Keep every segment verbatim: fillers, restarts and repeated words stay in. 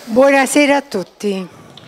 Buonasera a tutti.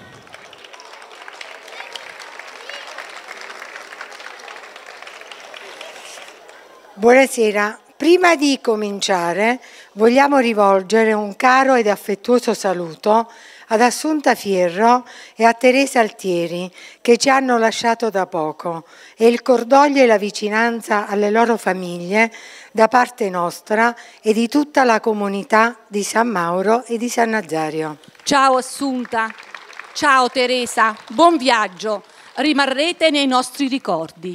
Buonasera. Prima di cominciare vogliamo rivolgere un caro ed affettuoso saluto ad Assunta Fierro e a Teresa Altieri, che ci hanno lasciato da poco, e il cordoglio e la vicinanza alle loro famiglie da parte nostra e di tutta la comunità di San Mauro e di San Nazario. Ciao Assunta, ciao Teresa, buon viaggio, rimarrete nei nostri ricordi.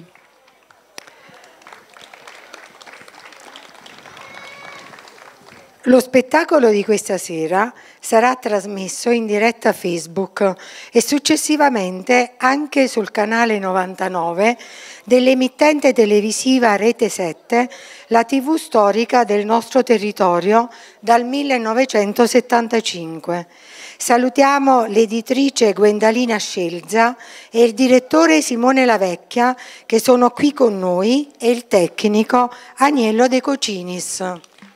Lo spettacolo di questa sera sarà trasmesso in diretta Facebook e successivamente anche sul canale novantanove dell'emittente televisiva Rete sette, la tivù storica del nostro territorio dal millenovecentosettantacinque. Salutiamo l'editrice Gwendalina Scelza e il direttore Simone Lavecchia, che sono qui con noi, e il tecnico Agnello De Cocinis.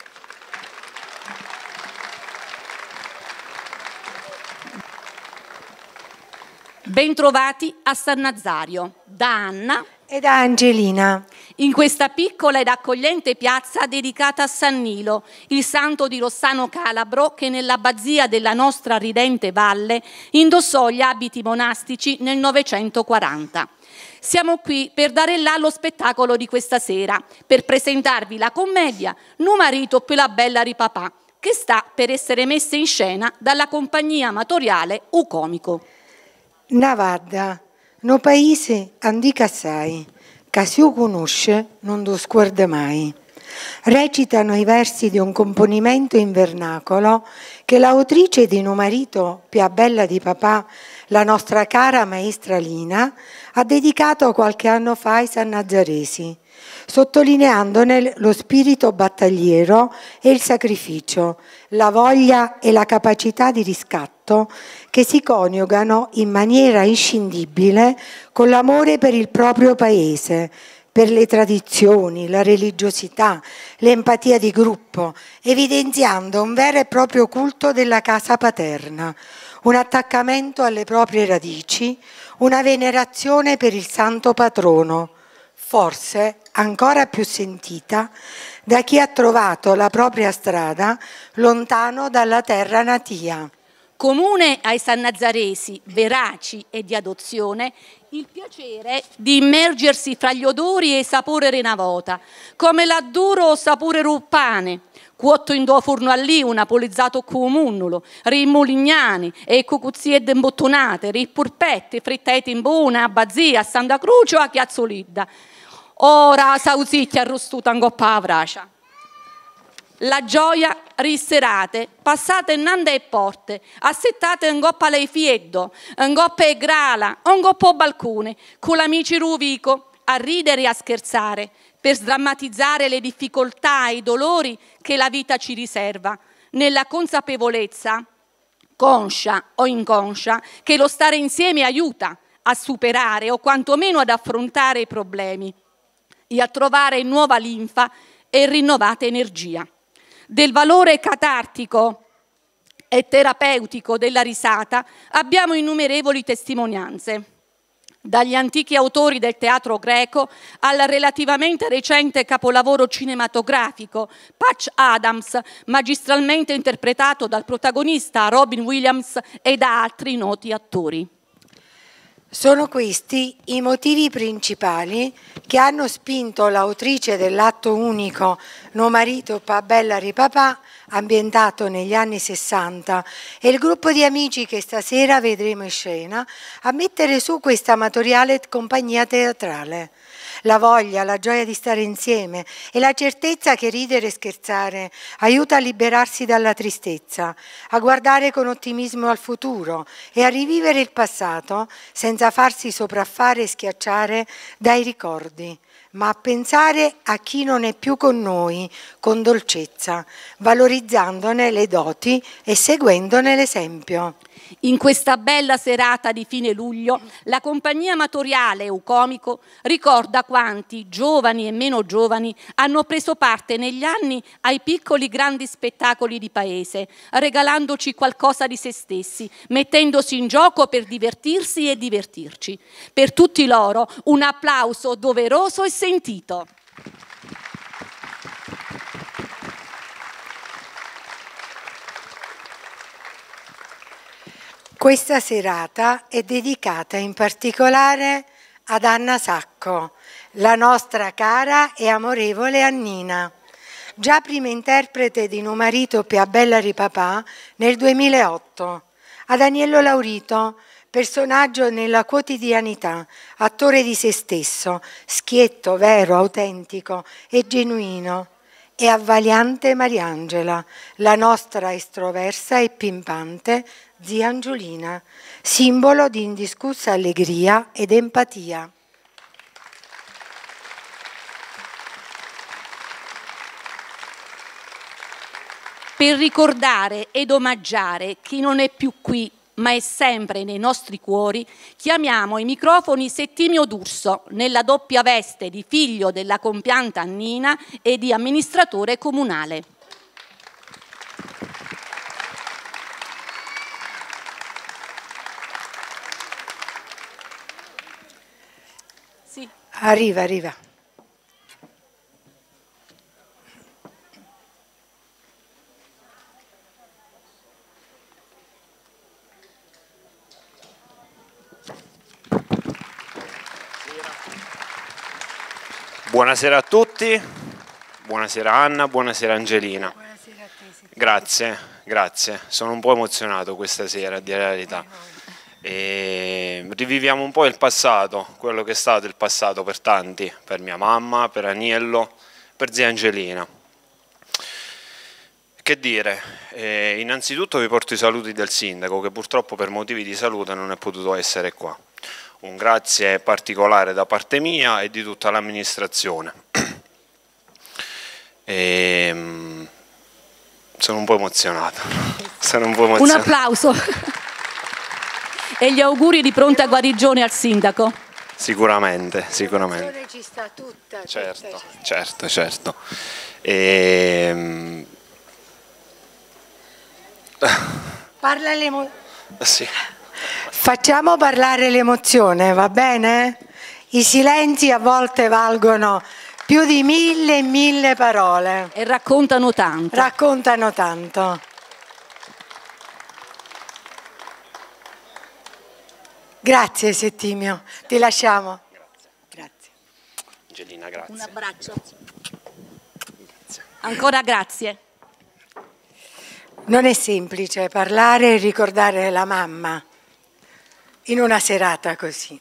Bentrovati a San Nazario, da Anna e da Angelina, in questa piccola ed accogliente piazza dedicata a San Nilo, il santo di Rossano Calabro, che nell'abbazia della nostra ridente valle indossò gli abiti monastici nel novecentoquaranta. Siamo qui per dare là lo spettacolo di questa sera, per presentarvi la commedia Numarito pe la bella ripapà, che sta per essere messa in scena dalla compagnia amatoriale Ucomico. Navadda, no paese andica assai, che si lo conosce non lo sguarda mai. Recitano i versi di un componimento in vernacolo che l'autrice di Numarito Pia bella di papà, la nostra cara maestra Lina, ha dedicato qualche anno fa ai sannazaresi, sottolineandone lo spirito battagliero e il sacrificio, la voglia e la capacità di riscatto che si coniugano in maniera inscindibile con l'amore per il proprio paese, per le tradizioni, la religiosità, l'empatia di gruppo, evidenziando un vero e proprio culto della casa paterna, un attaccamento alle proprie radici, una venerazione per il santo patrono, forse ancora più sentita da chi ha trovato la propria strada lontano dalla terra natia. Comune ai sannazaresi veraci e di adozione il piacere di immergersi fra gli odori e i sapori renavota, come l'adduro o sapore ruppane, cuotto in do forno allì, un apolizzato cumunnulo, rimulignani e cucuzziette imbottonate, ripurpette, frittete in buona, a Bazzia, a Santa Croce o a Chiazzolidda. Ora sausicchia arrostuta in coppa a bracia. La gioia risserate, passate innanzi ai porte, assettate in coppa alle fieddo, in coppa e grala, in coppa o balcone, con l'amici ruvico, a ridere e a scherzare, per sdrammatizzare le difficoltà e i dolori che la vita ci riserva, nella consapevolezza, conscia o inconscia, che lo stare insieme aiuta a superare o quantomeno ad affrontare i problemi e a trovare nuova linfa e rinnovata energia. Del valore catartico e terapeutico della risata abbiamo innumerevoli testimonianze, dagli antichi autori del teatro greco al relativamente recente capolavoro cinematografico Patch Adams, magistralmente interpretato dal protagonista Robin Williams e da altri noti attori. Sono questi i motivi principali che hanno spinto l'autrice dell'atto unico Numarito Pia bella ripapà, ambientato negli anni sessanta, e il gruppo di amici che stasera vedremo in scena a mettere su questa amatoriale compagnia teatrale. La voglia, la gioia di stare insieme e la certezza che ridere e scherzare aiuta a liberarsi dalla tristezza, a guardare con ottimismo al futuro e a rivivere il passato senza farsi sopraffare e schiacciare dai ricordi, ma a pensare a chi non è più con noi con dolcezza, valorizzandone le doti e seguendone l'esempio. In questa bella serata di fine luglio, la compagnia amatoriale Ucomico ricorda quanti, giovani e meno giovani, hanno preso parte negli anni ai piccoli grandi spettacoli di paese, regalandoci qualcosa di se stessi, mettendosi in gioco per divertirsi e divertirci. Per tutti loro un applauso doveroso e sentito. Questa serata è dedicata in particolare ad Anna Sacco, la nostra cara e amorevole Annina, già prima interprete di Numarito Pe' a bella ripapà nel duemilaotto, ad Aniello Laurito, personaggio nella quotidianità, attore di se stesso, schietto, vero, autentico e genuino, e a Valiante Mariangela, la nostra estroversa e pimpante zia Angiolina, simbolo di indiscussa allegria ed empatia. Per ricordare ed omaggiare chi non è più qui, ma è sempre nei nostri cuori, chiamiamo ai microfoni Settimio D'Urso, nella doppia veste di figlio della compianta Annina e di amministratore comunale. Sì. Arriva, arriva. Buonasera a tutti, buonasera Anna, buonasera Angelina. Buonasera a te. Grazie, grazie. Sono un po' emozionato questa sera, a dire la verità. E riviviamo un po' il passato, quello che è stato il passato per tanti, per mia mamma, per Aniello, per zia Angelina. Che dire, eh, innanzitutto vi porto i saluti del sindaco che purtroppo per motivi di salute non è potuto essere qua. Un grazie particolare da parte mia e di tutta l'amministrazione. E, sono un po' emozionato. Sono un po' emozionato. Un applauso. E gli auguri di pronta guarigione al sindaco. Sicuramente, sicuramente. L'emozione ci sta tutta. Certo, tutta, tutta. certo, certo. E... Parla l'emozione. Sì. Facciamo parlare l'emozione, va bene? I silenzi a volte valgono più di mille e mille parole. E raccontano tanto. Raccontano tanto. Grazie Settimio, ti lasciamo. Grazie. Grazie. Angelina, grazie. Un abbraccio. Grazie. Ancora grazie. Non è semplice parlare e ricordare la mamma in una serata così.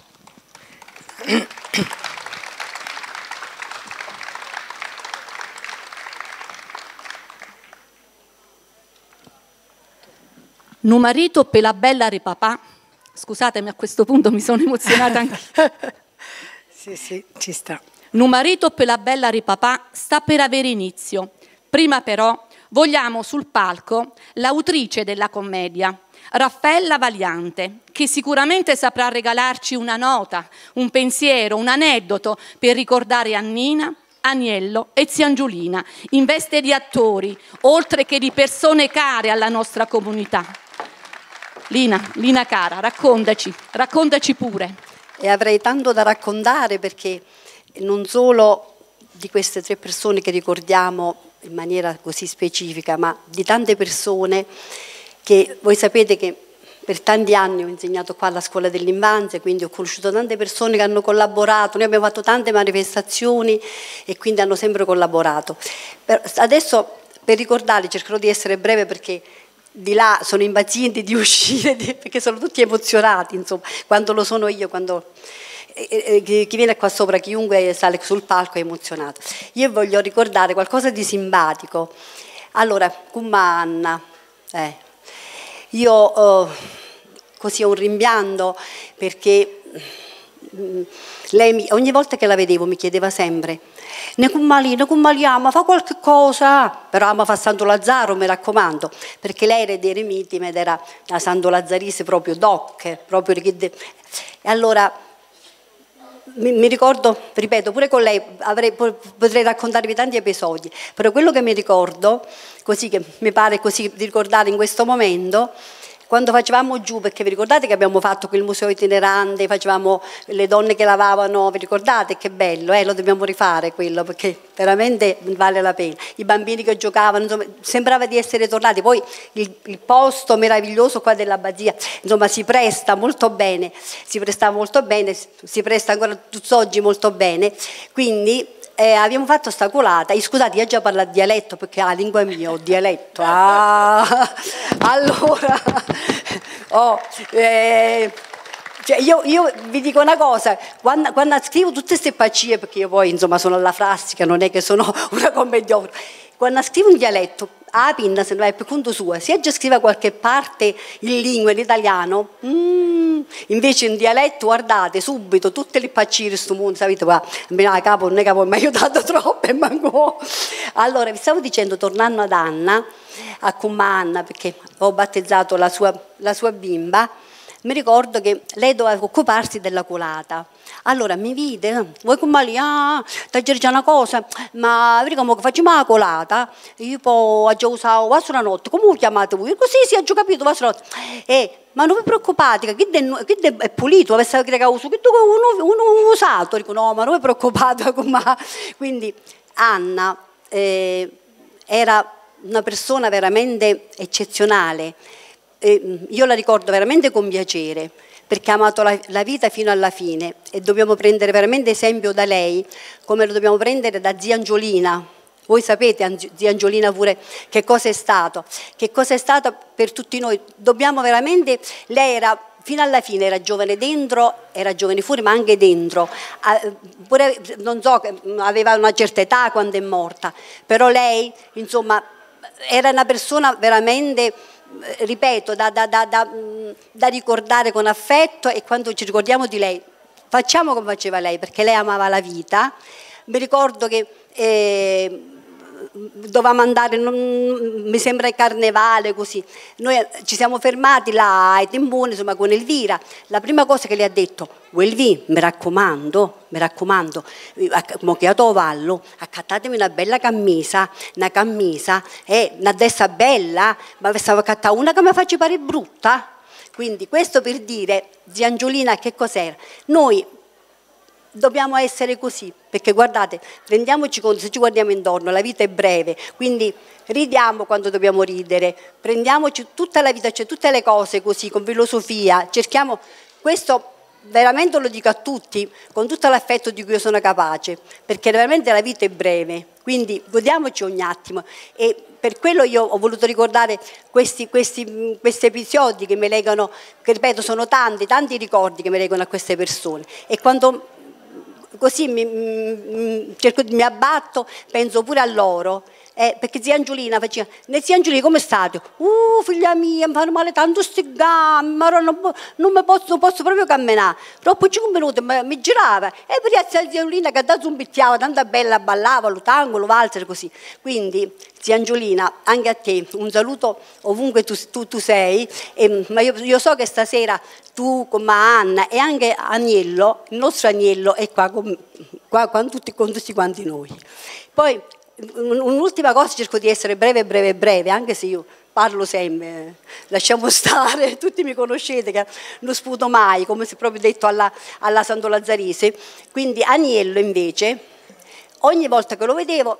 Numarito Pe' la bella ripapà. Scusatemi, a questo punto mi sono emozionata anche. Sì, sì, ci sta. Numarito Pe' la bella ripapà sta per avere inizio. Prima però vogliamo sul palco l'autrice della commedia, Raffaella Valiante, che sicuramente saprà regalarci una nota, un pensiero, un aneddoto per ricordare Annina, Aniello e zia Angiolina, in veste di attori, oltre che di persone care alla nostra comunità. Lina, Lina cara, raccontaci, raccontaci pure. E avrei tanto da raccontare perché non solo di queste tre persone che ricordiamo in maniera così specifica, ma di tante persone che voi sapete che per tanti anni ho insegnato qua alla scuola dell'infanzia, quindi ho conosciuto tante persone che hanno collaborato, noi abbiamo fatto tante manifestazioni e quindi hanno sempre collaborato. Adesso per ricordarli cercherò di essere breve perché di là sono impazienti di uscire perché sono tutti emozionati, insomma, quando lo sono io, quando chi viene qua sopra, chiunque sale sul palco è emozionato. Io voglio ricordare qualcosa di simpatico. Allora, Cumma Anna, eh, io eh, così ho un rimpianto perché mh, lei mi, ogni volta che la vedevo mi chiedeva sempre ne cummalì, ne cummaliamo, fa qualche cosa, però ama fa Santo Lazzaro, mi raccomando, perché lei era dei Remiti ed era la Santo Lazzarese proprio doc, proprio che de... e allora mi, mi ricordo, ripeto, pure con lei avrei, potrei raccontarvi tanti episodi, però quello che mi ricordo, così che mi pare così di ricordare in questo momento, quando facevamo giù, perché vi ricordate che abbiamo fatto quel museo itinerante, facevamo le donne che lavavano, vi ricordate che bello, eh? Lo dobbiamo rifare quello, perché veramente vale la pena. I bambini che giocavano, insomma, sembrava di essere tornati. Poi il, il posto meraviglioso qua dell'abbazia, insomma, si presta molto bene, si presta molto bene, si presta ancora tutt'oggi molto bene, quindi Eh, abbiamo fatto sta colata, e scusate, io già parlo dialetto perché la lingua è mia, ho dialetto. Ah, allora, oh, eh, cioè io, io vi dico una cosa, quando, quando scrivo tutte queste pacie, perché io poi insomma sono alla frassica, non è che sono una commediofona, quando scrivo in dialetto, a pinna se non è per conto sua, se già scrive qualche parte in lingua, in italiano, mm, invece in dialetto, guardate, subito, tutte le pacie di questo mondo, sapete, qua, a capo, non è che mi ha aiutato troppo, e manco. Allora, vi stavo dicendo, tornando ad Anna, a Cumma Anna, perché ho battezzato la sua, la sua bimba, mi ricordo che lei doveva occuparsi della colata. Allora mi vide, vuoi come lì, ah, ti c'è una cosa, ma vedi come facciamo la colata? Io poi ho già usato la notte, come lo chiamate voi? Così sì, ho già capito, la notte. Eh, ma non vi preoccupate, che è, è pulito, avesse che uso, che uno, uno usato, dico no, ma non vi preoccupate. Quindi Anna eh, era una persona veramente eccezionale. Eh, io la ricordo veramente con piacere, perché ha amato la, la vita fino alla fine, e dobbiamo prendere veramente esempio da lei, come lo dobbiamo prendere da zia Angiolina. Voi sapete, zia Angiolina pure, che cosa è stato, che cosa è stato per tutti noi. Dobbiamo veramente, lei era fino alla fine, era giovane dentro, era giovane fuori, ma anche dentro. Pure, non so, aveva una certa età quando è morta, però lei, insomma, era una persona veramente, ripeto, da, da, da, da, da ricordare con affetto, e quando ci ricordiamo di lei facciamo come faceva lei, perché lei amava la vita. Mi ricordo che eh, dovevamo andare, non, mi sembra il carnevale, così, noi ci siamo fermati là ai Temboni, insomma, con Elvira. La prima cosa che le ha detto: Elvi, mi raccomando, mi raccomando, mo che a vallo, accattatemi una bella camisa, una camisa, eh, una dessa bella, ma stavo accattando una che mi faccia pare brutta. Quindi questo per dire, zia Angiolina, che cos'era? Noi dobbiamo essere così, perché guardate, rendiamoci conto, se ci guardiamo intorno, la vita è breve, quindi ridiamo quando dobbiamo ridere, prendiamoci tutta la vita, cioè tutte le cose così, con filosofia, cerchiamo questo. Veramente lo dico a tutti, con tutto l'affetto di cui io sono capace, perché veramente la vita è breve, quindi godiamoci ogni attimo, e per quello io ho voluto ricordare questi, questi, questi episodi che mi legano, che ripeto sono tanti, tanti ricordi che mi legano a queste persone, e quando così mi, mi, cerco, mi abbatto, penso pure a loro. Eh, perché zia Angiolina faceva, ne zia Angiolina come state? Uh, figlia mia, mi fanno male tanto sti gambe, ma non, non, mi posso, non posso proprio camminare. Dopo cinque minuti mi, mi girava, e per zia Angiolina che da zumbicchiava, tanto bella, ballava, lo tango, lo valzer, così. Quindi, zia Angiolina, anche a te, un saluto ovunque tu, tu, tu sei, e, ma io, io so che stasera tu con Anna e anche Agnello, il nostro Agnello è qua con, qua, con, tutti, con tutti quanti noi. Poi, un'ultima cosa, cerco di essere breve, breve, breve, anche se io parlo sempre, lasciamo stare, tutti mi conoscete che non sputo mai, come si è proprio detto alla, alla Santo Lazzarese. Quindi Agnello invece, ogni volta che lo vedevo,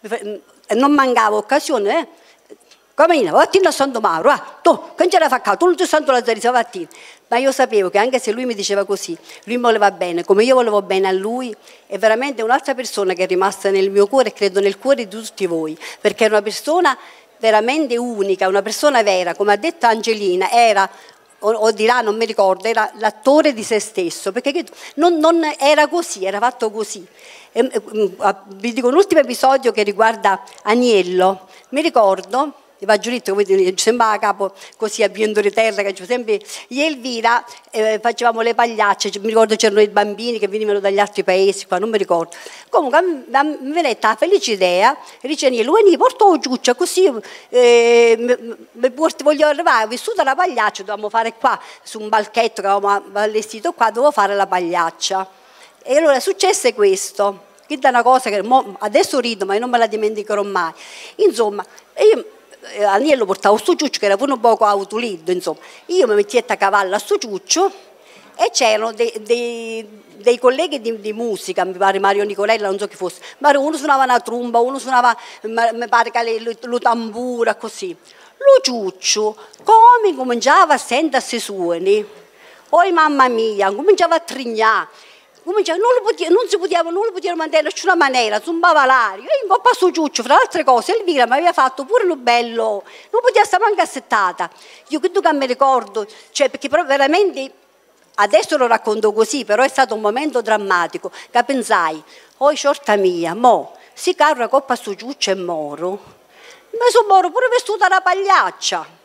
non mancava occasione, eh? Cammina, vattene a Santo Mauro, ah, tu, che ce l'hai fatto? Tu non sei Santo Lazzarese, vattene. Ma io sapevo che anche se lui mi diceva così, lui mi voleva bene, come io volevo bene a lui, è veramente un'altra persona che è rimasta nel mio cuore, e credo nel cuore di tutti voi, perché è una persona veramente unica, una persona vera, come ha detto Angelina, era, o, o di là non mi ricordo, era l'attore di se stesso, perché non, non era così, era fatto così. E, vi dico un ultimo episodio che riguarda Agnello, mi ricordo, va giuritto, come sembrava a capo così a Viento di Terra, che c'è sempre io e Elvira eh, facevamo le pagliacce, mi ricordo c'erano i bambini che venivano dagli altri paesi qua, non mi ricordo. Comunque mi venne la felice idea, dice Agnello, vieni, porto la giuccia così eh, mi, voglio arrivare, ho vissuto la pagliaccia, dovevamo fare qua su un balchetto che avevamo allestito qua, dovevo fare la pagliaccia. E allora successe questo, che è una cosa che mo, adesso rido, ma io non me la dimenticherò mai. Insomma, io, eh, Aniello portava sto ciuccio che era pure un poco autoliddo, insomma. Io mi mettetti a cavallo a sto ciuccio e c'erano dei, dei, dei colleghi di, di musica, mi pare Mario Nicolella, non so chi fosse, ma uno suonava una tromba, uno suonava, mi pare che lo, lo tambura, così. Lo ciuccio, come cominciava a sentirsi suoni, poi mamma mia, cominciava a trignare. Non, lo potevo, non si poteva, non lo potevano mandare in nessuna maniera, zumbava l'aria. Io in coppa su ciuccio, fra le altre cose, Elvira mi aveva fatto pure lo bello, non poteva stare manco assettata. Io credo che mi ricordo, cioè perché però veramente, adesso lo racconto così, però è stato un momento drammatico, che pensai, oh ciorta mia, mo, si carra coppa su ciuccio e moro, ma sono moro pure vestuta da pagliaccia.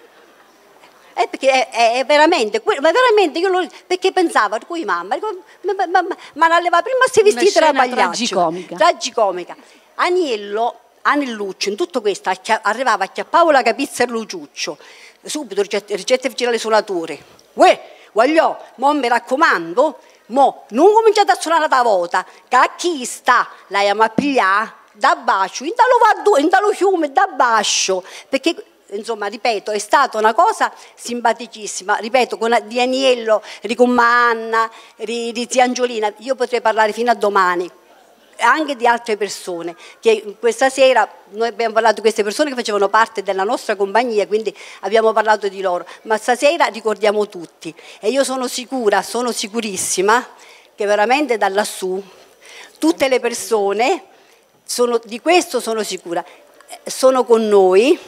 Eh, perché è, è, è veramente, ma veramente io lo, perché pensavo, con mamma, ma, ma, ma, ma la leva prima si vestita da pagliaccio. Tragicomica. Tragicomica. Aniello, Anelluccio, in tutto questo arrivava, acchiappavo la capizza e lo ciuccio, subito ricette, ricette vigilali suonatori. Uè, voglio, mo mi raccomando, mo non cominciate a suonare da volta, che a chi sta la chiama a pigliare da bascio, in dallo fiume, da bascio, perché insomma, ripeto, è stata una cosa simpaticissima, ripeto, con, di Aniello, con Anna, di, di zia Angiolina, io potrei parlare fino a domani, anche di altre persone, che questa sera noi abbiamo parlato di queste persone che facevano parte della nostra compagnia, quindi abbiamo parlato di loro, ma stasera ricordiamo tutti e io sono sicura, sono sicurissima che veramente da lassù tutte le persone, sono, di questo sono sicura, sono con noi,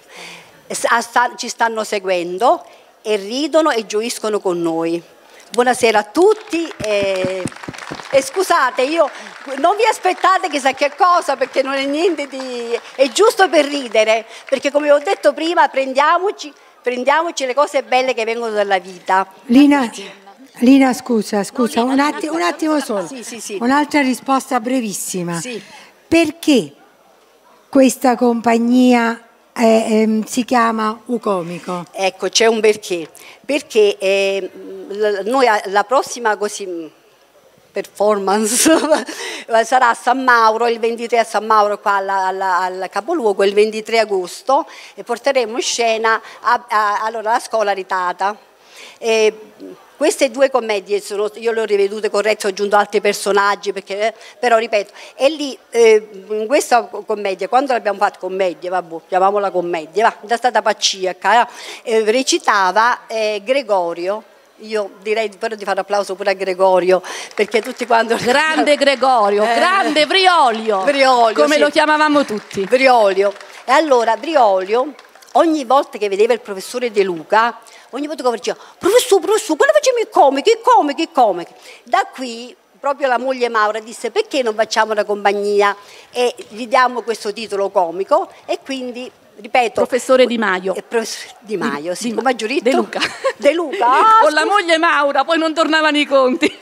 ci stanno seguendo e ridono e gioiscono con noi. Buonasera a tutti e, e scusate, io non vi aspettate chissà che cosa perché non è niente di... è giusto per ridere, perché come ho detto prima prendiamoci, prendiamoci le cose belle che vengono dalla vita. Lina, Lina scusa, scusa, un attimo, un attimo solo, sì, sì, sì. Un'altra risposta brevissima. Sì. Perché questa compagnia Eh, eh, si chiama Ucomico? Ecco, c'è un perché, perché eh, noi la prossima così, performance sarà a San Mauro, il ventitré a San Mauro qua alla, alla, al capoluogo, il ventitré agosto e porteremo in scena a, a, allora, la Scuola Ritata. E, queste due commedie sono, io le ho rivedute corrette, ho aggiunto altri personaggi, perché, eh, però ripeto, e lì eh, in questa commedia, quando l'abbiamo fatta commedia, vabbè, chiamiamola commedia, va, è stata paciaca, eh, recitava eh, Gregorio. Io direi però di fare applauso pure a Gregorio, perché tutti quando... Grande Gregorio, eh, grande Briolio, Briolio come sì. Lo chiamavamo tutti. Briolio. E allora Briolio, ogni volta che vedeva il professore De Luca, ogni volta che diceva, professore, professore, quando facciamo i comici, i comici, i comici. Da qui proprio la moglie Maura disse, perché non facciamo una compagnia e gli diamo questo titolo comico e quindi... Ripeto, professore Di Maio. Professore Di Maio, sì, Di, come ha giurito? De Luca. De Luca. Ah, con la moglie Maura, poi non tornavano i conti.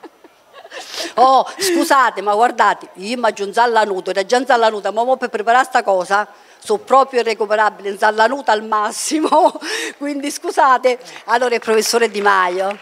Oh, scusate, ma guardate, io mi aggiungo Zallanuto, era già Zallanuta, ma per preparare sta cosa sono proprio irrecuperabile, in Zallanuta al massimo, quindi scusate. Allora il professore Di Maio.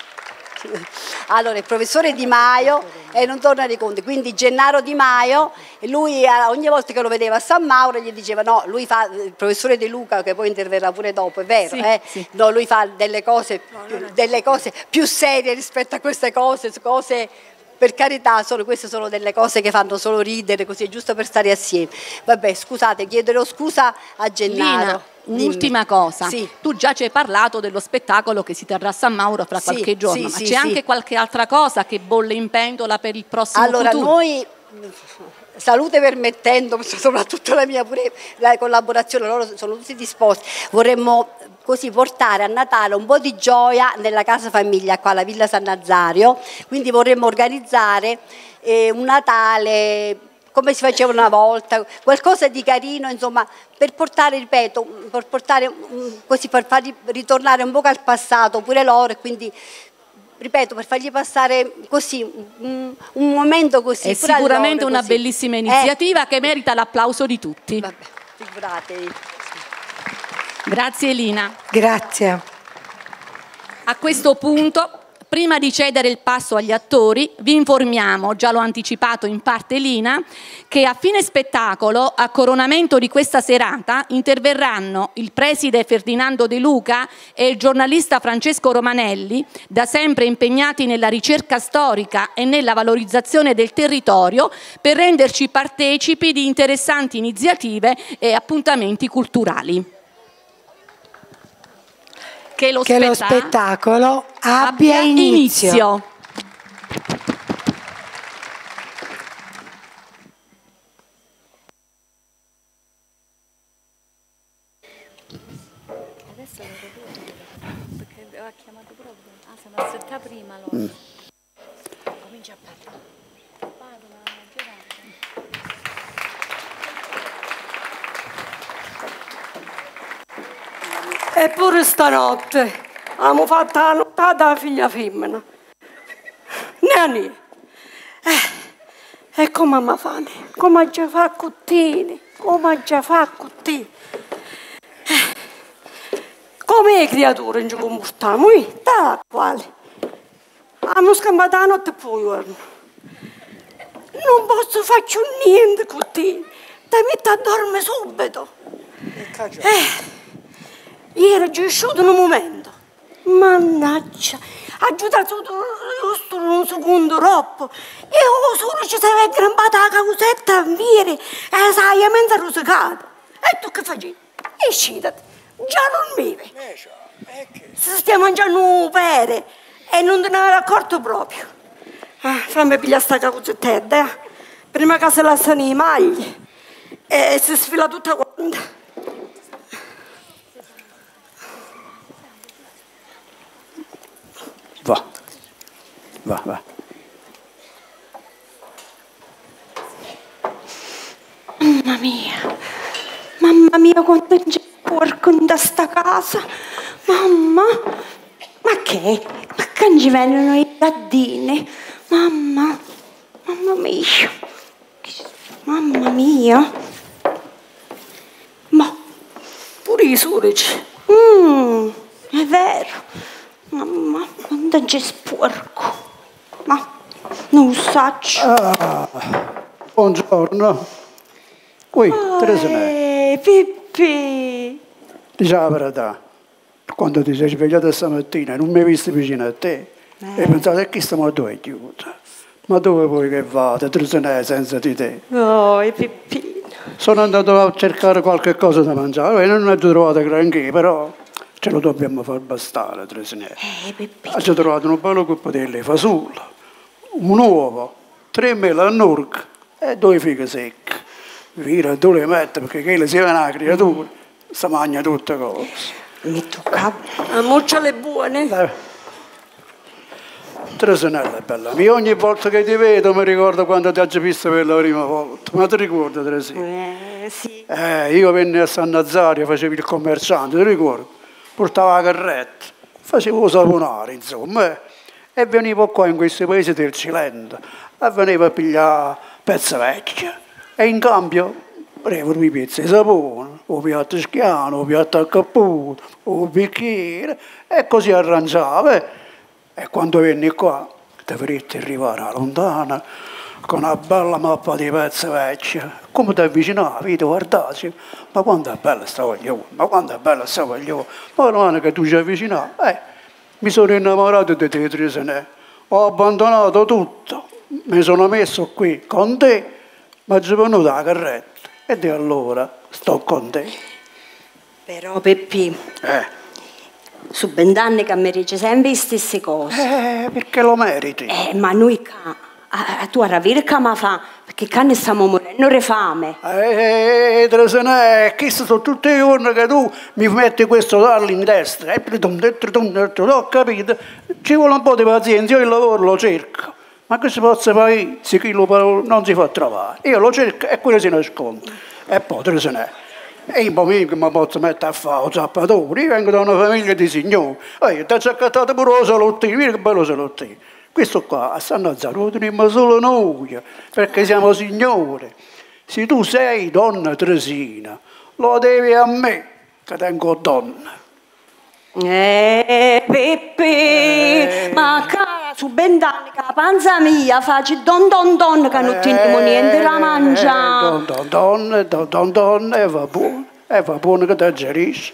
Allora il professore Di Maio e eh, non torna di conti, quindi Gennaro Di Maio, lui ogni volta che lo vedeva a San Mauro gli diceva no, lui fa, il professore De Luca che poi interverrà pure dopo, è vero, sì, eh? Sì. No, lui fa delle cose, più, delle cose più serie rispetto a queste cose, cose per carità, sono, queste sono delle cose che fanno solo ridere, così è giusto per stare assieme. Vabbè, scusate, chiederò scusa a Gennaro. Lina, un'ultima cosa, sì. Tu già ci hai parlato dello spettacolo che si terrà a San Mauro fra sì, qualche giorno, sì, ma sì, c'è sì. anche qualche altra cosa che bolle in pentola per il prossimo allora, futuro? Noi, salute permettendo, soprattutto la mia pure la collaborazione, loro sono tutti disposti, vorremmo così portare a Natale un po' di gioia nella casa famiglia qua alla Villa San Nazario, quindi vorremmo organizzare eh, un Natale come si faceva una volta, qualcosa di carino, insomma, per portare, ripeto, per portare così, per farli ritornare un po' al passato pure loro, e quindi ripeto, per fargli passare così un, un momento così. È sicuramente loro, una così. bellissima iniziativa eh. che merita l'applauso di tutti. Vabbè, figuratevi. Grazie Elina. Grazie. A questo punto Prima di cedere il passo agli attori, vi informiamo, già l'ho anticipato in parte Lina, che a fine spettacolo, a coronamento di questa serata, interverranno il preside Ferdinando De Luca e il giornalista Francesco Romanelli, da sempre impegnati nella ricerca storica e nella valorizzazione del territorio, per renderci partecipi di interessanti iniziative e appuntamenti culturali. Che lo, che lo spettacolo abbia, abbia inizio. inizio. Adesso lo vedo perché aveva chiamato proprio. Ah, siamo aspettati prima allora. Mm. Comincia a parlare. Eppure stanotte abbiamo fatto la nottata alla figlia femmina. Nani, eh, e come mi fanno? Come ci fa cuttini? Come ci fa cuttini? Eh, come creature ci comportiamo? Da quale? Abbiamo scambiato la notte e poi giorno. Non posso fare niente cuttini. Ti metto a dormire subito. Eh. Ieri ci è uscito in un momento. Mannaggia, ha giudato giusto un secondo troppo. E solo ci sei aggrampata la causetta ieri e sai, è mezza rosicata. E tu che facevi? Escitati, già dormivi. Si stia mangiando un pere e non te ne eri accorto proprio. Ah, fammi pigliare sta causetta, eh. Prima che si lasciano i magli e si sfila tutta quanta. Va, va, va. Mamma mia, mamma mia quanto c'è porco in sta casa. Mamma, ma che? Ma che ci vengono i gattini? Mamma, mamma mia, mamma mia. Ma pure i surici. Mm, è vero. Mamma, quanto c'è sporco. Ma non saccio. Ah, buongiorno. Ui, Teresina. Pippi. Diciamo la verità, quando ti sei svegliata stamattina non mi hai visto vicino a te eh. e pensate che stiamo due chiusa. Ma dove vuoi che vada, Teresina, senza di te? Oh, Pippi. Sono andato a cercare qualche cosa da mangiare e non ho trovato granché, però ce lo dobbiamo far bastare, Teresina. Eh, Pippi. Ho trovato un bello gruppo di fasulli, un uovo, tre mele a nurk e due fighe secche. Vira, tu le metti perché che le sia una creatura, si mangia tutte cose. Mi tocca. A mucciole buone. Eh. Tresinella, bella mia, ogni volta che ti vedo mi ricordo quando ti ho visto per la prima volta. Ma ti ricordi, Teresina? Eh, sì. Eh, io venni a San Nazario, facevo il commerciante, ti ricordo? Portavo la carretta, facevo saponare, insomma, eh. E venivo qua in questi paesi del Cilento e venivo a pigliare pezzi vecchi. E in cambio prevo due pezzi di sapone, o piatto schiano, o piatto a caputo, o bicchiere, e così arrangiavo. Eh. E quando venni qua, ti dovresti arrivare a lontana con una bella mappa di pezzi vecchi. Come ti avvicinavi, ti guardavi, ma quanto è bella sta voglio, ma quanto è bella sta voglio. Ma non che tu ci avvicinavi, eh, mi sono innamorato di te, Teresina. Ho abbandonato tutto, mi sono messo qui con te, ma ci è venuta la carretta e di allora sto con te. Però Peppi, Eh. su vent'anni che mi dice sempre le stesse cose. Eh, perché lo meriti. Eh, ma noi ca, a, a tu a vedere che mi fa, perché qua ne stiamo morendo di fame. Eh, Teresina, questi sono tutti i giorni che tu mi metti questo darlo in destra. E ho capito, ci vuole un po' di pazienza, io il lavoro lo cerco. Ma che si possa fare se chi lo non si fa trovare? Io lo cerco e quello si nasconde. E poi Teresina, e in pomeriggio mi posso mettere a fare un zappatore. Io vengo da una famiglia di signori. E ti ho accattato pure lo salottino, vedi che bello salottino. Questo qua a San Nazario lo teniamo solo noi, perché siamo signori. Se tu sei donna Teresina, lo devi a me, che tengo donna. Eh, Peppe, Eh. ma cara, su vent'anni che la panza mia faccio don don don che non tintiamo niente da mangiare. Don don don, don don don, e va buono, e va buono che ti aggerisci.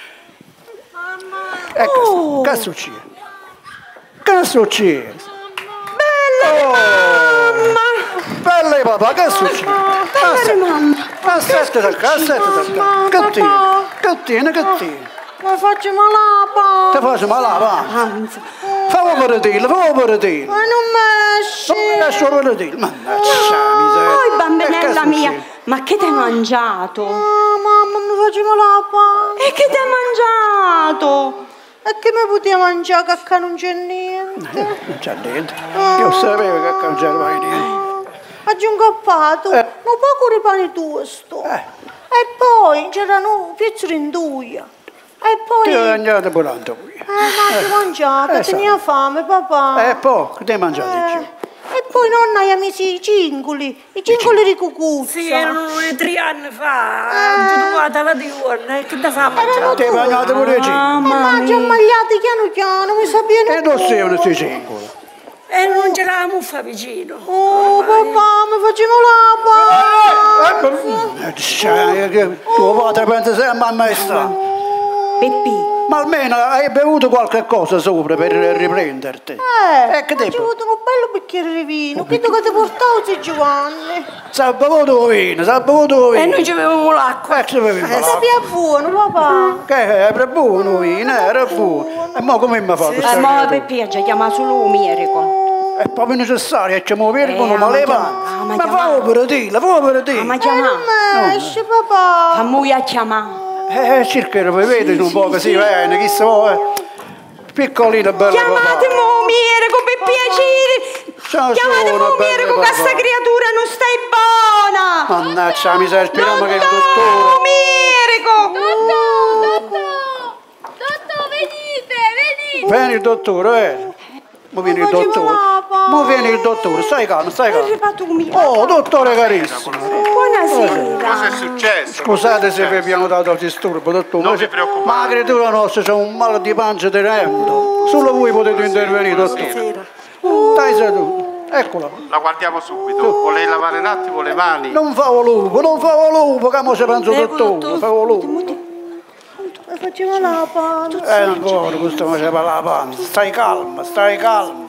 Ecco, Oh. che succede? Che succede? Bella mamma! Bella papà, che succede? Bella mamma! Aspetta da qua, aspetta da qua. Che tieni? Che tieni, che tieni? Ma faccio malapa! Ti faccio malava? Fammi per dirlo, fammi per dirlo. Ma non mesci! Non riesco per dirlo. Mannaggia la miseria. Poi bambinella E che mia, succede? ma che ti hai mangiato? Oh, mamma, mi faccio malapa. E che ti hai mangiato? E che mi poteva mangiare che qua non c'è niente? Eh, non c'è niente. Io sapevo che non c'era mai niente. Aggiungo a pato, Eh. un poco di pane tosto. Eh. E poi c'erano pizzoli in duia. E poi... Ti ho Eh, mangiato volando qui. ma ti mangiato, eh, tenia fame, papà. E poi, che ti hai mangiato di più? E poi nonna ha messo i cingoli, i cingoli di cucuzza. Sì, erano tre anni fa, tu trovata la diurna, e che ti fa mangiare? Ti hai mangiato pure i cingoli. Ma ci ho magliati piano piano, mi sappiano. E non sei uno sui cingoli. E non c'era la muffa vicino. Oh, papà, mi facciamo la Mannaggia, tuo padre pensa sempre a maestà. Peppi, Ma almeno hai bevuto qualche cosa sopra per riprenderti. Eh, E che ho te avuto un bello bicchiere di vino, credo che ti portavo Zio Giovanni. Si è bevuto vino, si è bevuto e vino. noi ci avevamo l'acqua. Eh, che bevi E l'acqua? sapeva buono, papà. Che era buono vino, era buono. E mo come mi fa questa Eh, ma cosa? Peppi ha già chiamato solo un mierico. È proprio necessario, e ci muovere Eh, con ma una leva. chiama- ah, ma Ma chiama- fa per dire, fa per Ah, dire. ma E chiama, non mi esce, papà. a noi a chiamare. Eh, cercare, poi vedi un po' così, bene, chi se vuole. Piccolino, bello papà. Chiamatemi un mierico per piacere. Ciao, Chiamatemi sono un mierico bello che questa papà. creatura non stai buona. Mannaggia, mi serve, speriamo che il No, dottore... mierico. Dottor, venite, venite. Vieni il dottore, eh. Mo viene il dottore. Mo viene il dottore, stai calmo, stai È calmo. arrivato un mierico. Oh, dottore carissimo. Buonasera. Cosa è successo? Scusate se vi abbiamo dato il disturbo, dottore. Non ma vi se- preoccupate. Ma la creatura nostra c'ha un mal di pancia tremendo. Solo voi potete intervenire, dottore. Stai seduto. Eccola. La guardiamo subito. Vuole lavare un attimo le mani? Non fa lupo, non fa lupo, che mo ci penso dottore, fa lupo. E facciamo la panza. Eh, ancora, questo mi faceva la panza. Stai calma, stai calma.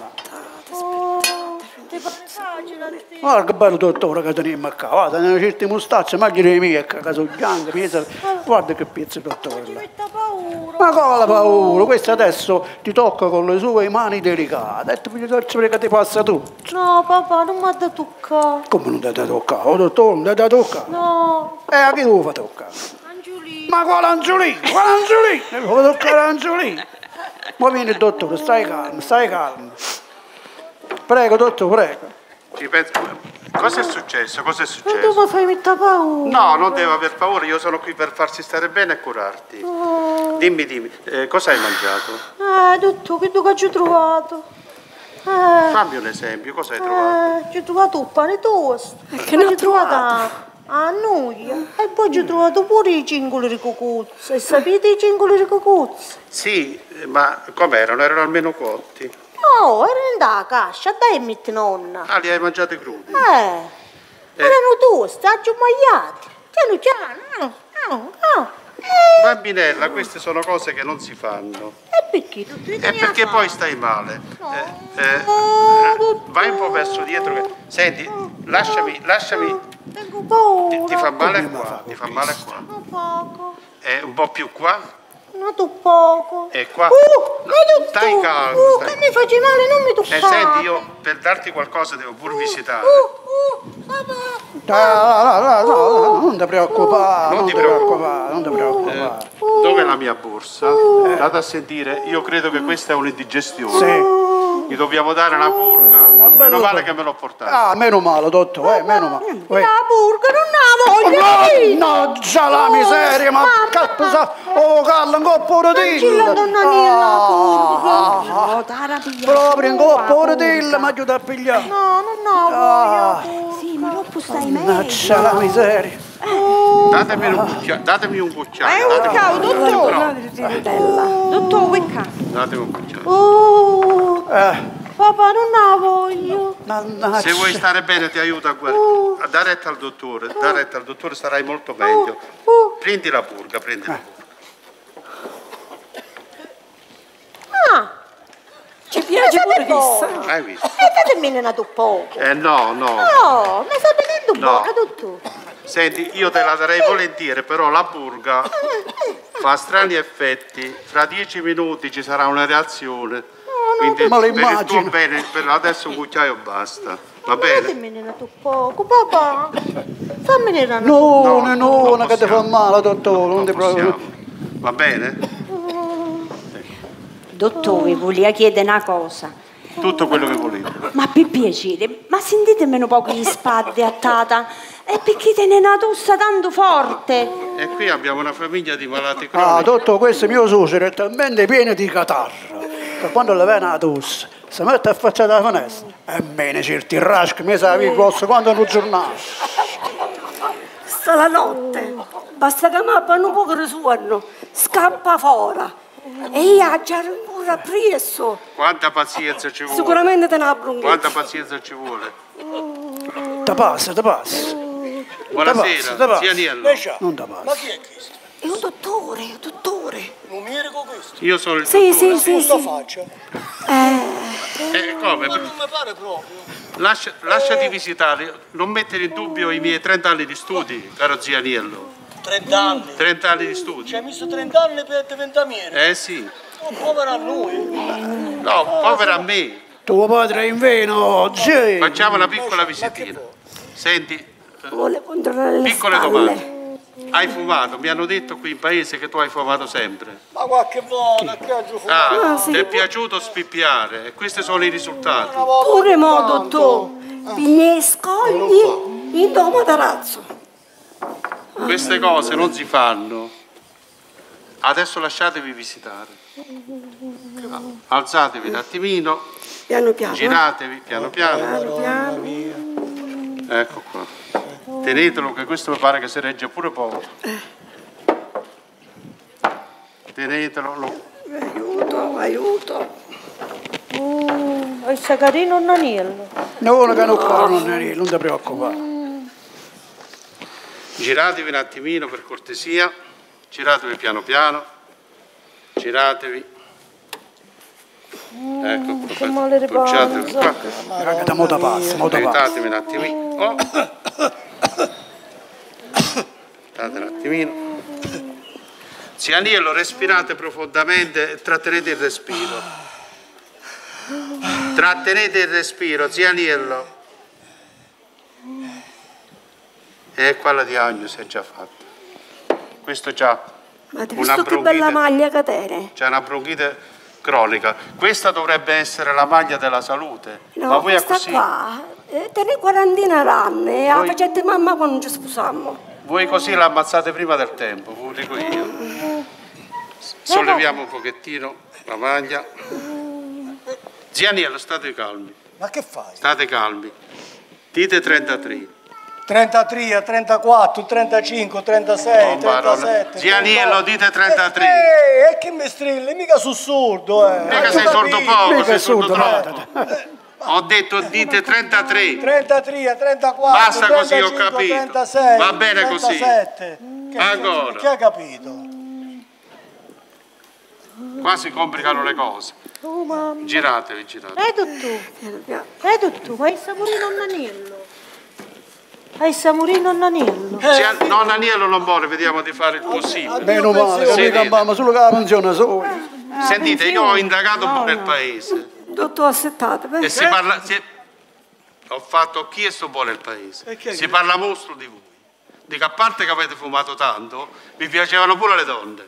Guarda che bello dottore che teniamo qua, guarda, ne certi mustacci, ma gli mie, che sono bianche, pietre. Guarda che pezzo dottore là. Metta paura. Ma come la paura? Questo adesso ti tocca con le sue mani delicate. E ti piace che ti passa tutto. No, papà, non mi ha da toccare. Come non ti da toccare? Oh, dottore, non ti da toccare? No, E a chi tu fa toccare? Angiolino. Ma quale Angiolino? Quale Angiolino? Devo toccare Angiolino. Ma vieni il dottore, stai calmo, stai calmo. Prego, dottore, prego. Ci penso. Cosa è successo? Cosa è Ma tu successo? mi fai mettere paura. No, non devo aver paura, io sono qui per farsi stare bene e curarti. Dimmi, dimmi, eh, cosa hai mangiato? Eh, dottore, che tu che ci ho trovato? Eh, Fammi un esempio, cosa hai trovato? eh, ci ho trovato un pane toast. Che ne ho trovato? A noia. E poi ci ho trovato pure i cingoli di cucuzza. E sapete i cingoli di cucuzza? Sì, eh, ma com'erano? Erano almeno cotti. No, erano da cascia, dai metti nonna. Ah, li hai mangiati crudi? Eh, erano toast, aggiumagliati. Piano piano. Ah, ah, ah. Eh, Bambinella, queste sono cose che non si fanno. e perché tu ti E perché poi stai male? Eh, eh, No, vai un po' verso dietro. che- Senti, lasciami, lasciami. tengo Ti, paura. ti fa male qua? Ti fa male qua? Un poco. E un po' più qua? Non tu poco. E qua? Uh, ma tu, Stai tu, calmo, uh, stai- che mi faci male, non mi E toccare. senti, io per darti qualcosa devo pur visitare. Uh, uh, papà. Ah, ah, ah, ah, non ti preoccupare, Non non ti ti preoccupare, non ti preoccupare. Dov'è la mia borsa? Date a sentire, io credo che questa è un'indigestione. Sì. Gli dobbiamo dare una purga. Meno male che me l'ho portata. Ah, meno male, dottore, eh, meno male. Uè. La burga non la voglio. No, già la miseria, ma che sa, oh, calla, un coppo di Ci la donna mia la burga. No, t'ha pigliato. Proprio un coppo di ma aiuta a pigliare. No, non la voglio. Sì, ma dopo stai Mannaggia la meglio. miseria. Oh, Datemi un cucchiaio, datemi un cucchiaio. È un cavo, dottore. Dottore, wicca. Datemi un cucchiaio. Oh, Eh, papà, non la voglio. mannaggia. Se vuoi stare bene ti aiuto a guardare. Da retta al dottore, da retta al dottore starai molto meglio. Prendi la purga, prendi la purga. Ah, Ci piace pure questa. Hai visto? e datemi una tu poco. Eh no, no. No, mi sta venendo No. buona, dottore. Senti, io te la darei volentieri, però la purga fa strani effetti. Fra dieci minuti ci sarà una reazione. Quindi Ma lo per il tuo immagino. bene, per adesso un cucchiaio basta. Va bene? Datemi una tu poco, papà. Fammi una No, No, no, non no, che ti fa possiamo. male, dottore, non ti Possiamo. proprio. Va bene? Dottore, volevo chiedere una cosa. Tutto quello che volete. Ma per piacere, ma sentitemelo un po' gli spadde a tata. E perché te ne è una tosse tanto forte? E qui abbiamo una famiglia di malati Ah, cronici. dottore, questo mio suocero è talmente pieno di catarro che quando le viene la tosse si mette a facciare la finestra e me ne certi raschi, mi sa il rosso quando non giornale. Sta la notte, basta che mi abbiano un po' di suono, scappa fuori. E io già ancora presso. Quanta pazienza ci vuole? Sicuramente te ne abbronchezza. Quanta pazienza ci vuole? Ti passa, ti passa. Buonasera, Te passa. zia Niello. Non ti passa. Chi è questo? È un dottore, un dottore. Non mi con questo? Io sono il Sì, dottore. sì, sì, Questa sì. faccia? Eh, come? Ma non mi pare proprio. Lascia- lasciati visitare, non mettere in dubbio i miei trenta anni di studi, caro zia Niello. trenta anni. trenta anni di studi. Ci hai messo trenta anni per diventare. Eh sì. Oh, povera a noi. No, povera a me. Tuo padre è in veno oggi. Facciamo una piccola visitina. Senti, Vuole controllare le piccole spalle. domande. Hai fumato? Mi hanno detto qui in paese che tu hai fumato sempre. Ma qualche volta che ho fumato. Ah, Ah, sì. ti è piaciuto spippiare e questi sono i risultati. Pure mo, dottore. I miei scogli in domo tarazzo. Queste cose non si fanno. Adesso lasciatevi visitare. Alzatevi un attimino, Piano piano. giratevi piano piano. Piano piano. Ecco qua. Tenetelo che questo mi pare che si regge pure poco. Tenetelo. lo- Aiuto, aiuto. Oh, è carino un anello. No, che non caro, non è- non ti preoccupare. Giratevi un attimino per cortesia. Giratevi piano piano. Giratevi. Ecco, che male di appoggiatevi qua. Raga, da moda passa, moda passa. Aiutatevi un attimino. Oh. Aspettate un attimino. Zia Niello, respirate profondamente e trattenete il respiro. Trattenete il respiro, zia Niello. E qua la diagnosi è già fatta. Questo già Ma ti una visto che bella bronchite. maglia che tiene? C'è una bronchite cronica. Questa dovrebbe essere la maglia della salute. No, ma voi è questa così. qua, eh, tiene quarantina d'anni, la Voi- facette mamma quando ci sposammo. Voi così la ammazzate prima del tempo, ve lo dico io. Solleviamo un pochettino la maglia. Zia Niello, state calmi, Ma che fai? state calmi. Dite trentatré. trentatré, trentaquattro, trentacinque, trentasei, Oh, Madonna. trentasette. Zia Niello, dite trentatré. Eh, e che mi strilli? Mica su sordo, eh. Mica Ho sei sordo capito. poco, Mica sei è sordo sordo, troppo. Ho detto dite trentatré. trentatré, trentaquattro, Basta così, ho trentacinque, capito. trentasei, Va bene così. trentasette. Che, Ancora. Che, che ha capito? Qua si complicano le cose. Oh mamma. Giratevi, giratevi. Eh dottore, eh dottore, hai saporino un anello. Hai saporino un anello. Zia, nonna Niello non vuole, vediamo di fare il possibile. Meno male, che Sì, noi vedi. campamo solo che la pensione sola. Sentite, io ho indagato un po' nel paese Dottore, assettate, e beh. si parla. si- ho fatto, ho chiesto un po' nel paese. E chi è Si che- parla mostro di voi. Dico, a parte che avete fumato tanto, vi piacevano pure le donne.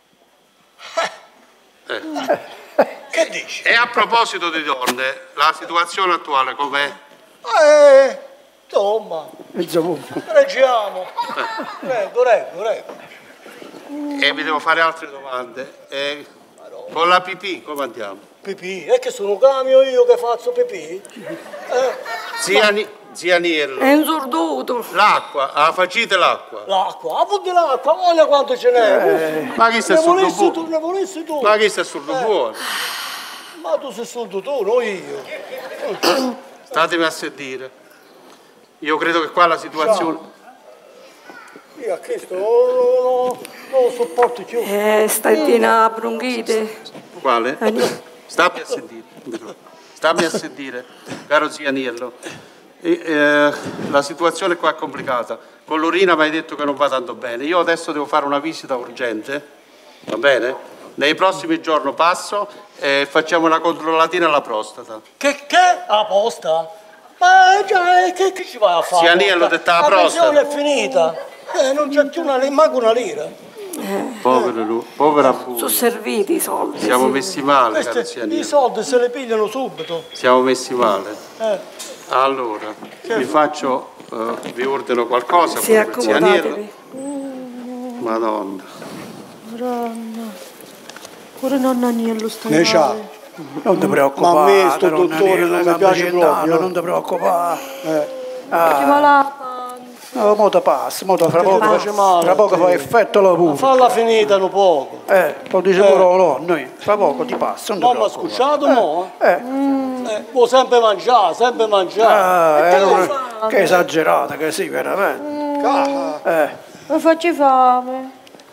Eh. Che dici? E a proposito di donne, la situazione attuale com'è? Eh, insomma, Insomma, reggiamo. Prego, prego, prego. E vi devo fare altre domande. E con la pipì come andiamo? Pipì, è che sono camion io che faccio pipì? Eh, Zia, Ni- Zia Aniello. È insorduto. L'acqua, ah, facite l'acqua. L'acqua, ah, di l'acqua, guarda quanto ce n'è. Eh. Ma chi sta sordo buono? buono? Ne volessi tu. Ma chi sta sordo eh. buono? Ma tu sei sordo tu, non io. Statemi a sentire. Io credo che qua la situazione... Io a questo non lo, lo sopporto più. Eh, stai piena bronchite. Quale? Stammi a sentire. Stammi a sentire, caro zio Aniello. E, eh, la situazione qua è complicata. Con l'urina mi hai detto che non va tanto bene. Io adesso devo fare una visita urgente, va bene? Nei prossimi giorni passo e facciamo una controllatina alla prostata. Che che? A posta? Ma già, che, che ci vai a fare? Zio Aniello, te sta la prostata. La pensione è finita. Eh, non c'è più una, manco una lira. Eh. Povero lui, povera Puglia. Sono serviti i soldi. Siamo sì. messi male, Queste, caro zio Aniello. I soldi se le pigliano subito. Siamo messi male. Eh. Allora, vi faccio, uh, vi ordino qualcosa. Sì, accomodatevi. Madonna. Madonna. Pure nonna Aniello sta Ne c'ha. Non ti preoccupare. Ma a me sto dottore non mi piace proprio. Non ti preoccupare. Eh. Ah. Ti va la No, mo te passa, mo te fra poco, faccio male, fra poco sì. fa effetto la pure. Falla finita un poco. Eh, lo dice Eh. pure no, noi, fra poco ti passa, non ti Mamma ha preoccupare. scusciato, mo? Eh, Eh, può sempre mangiare, sempre mangiare. ah, E eh, che non- fa? che esagerata che sì, veramente. Ah, Eh, Mi faccio fame.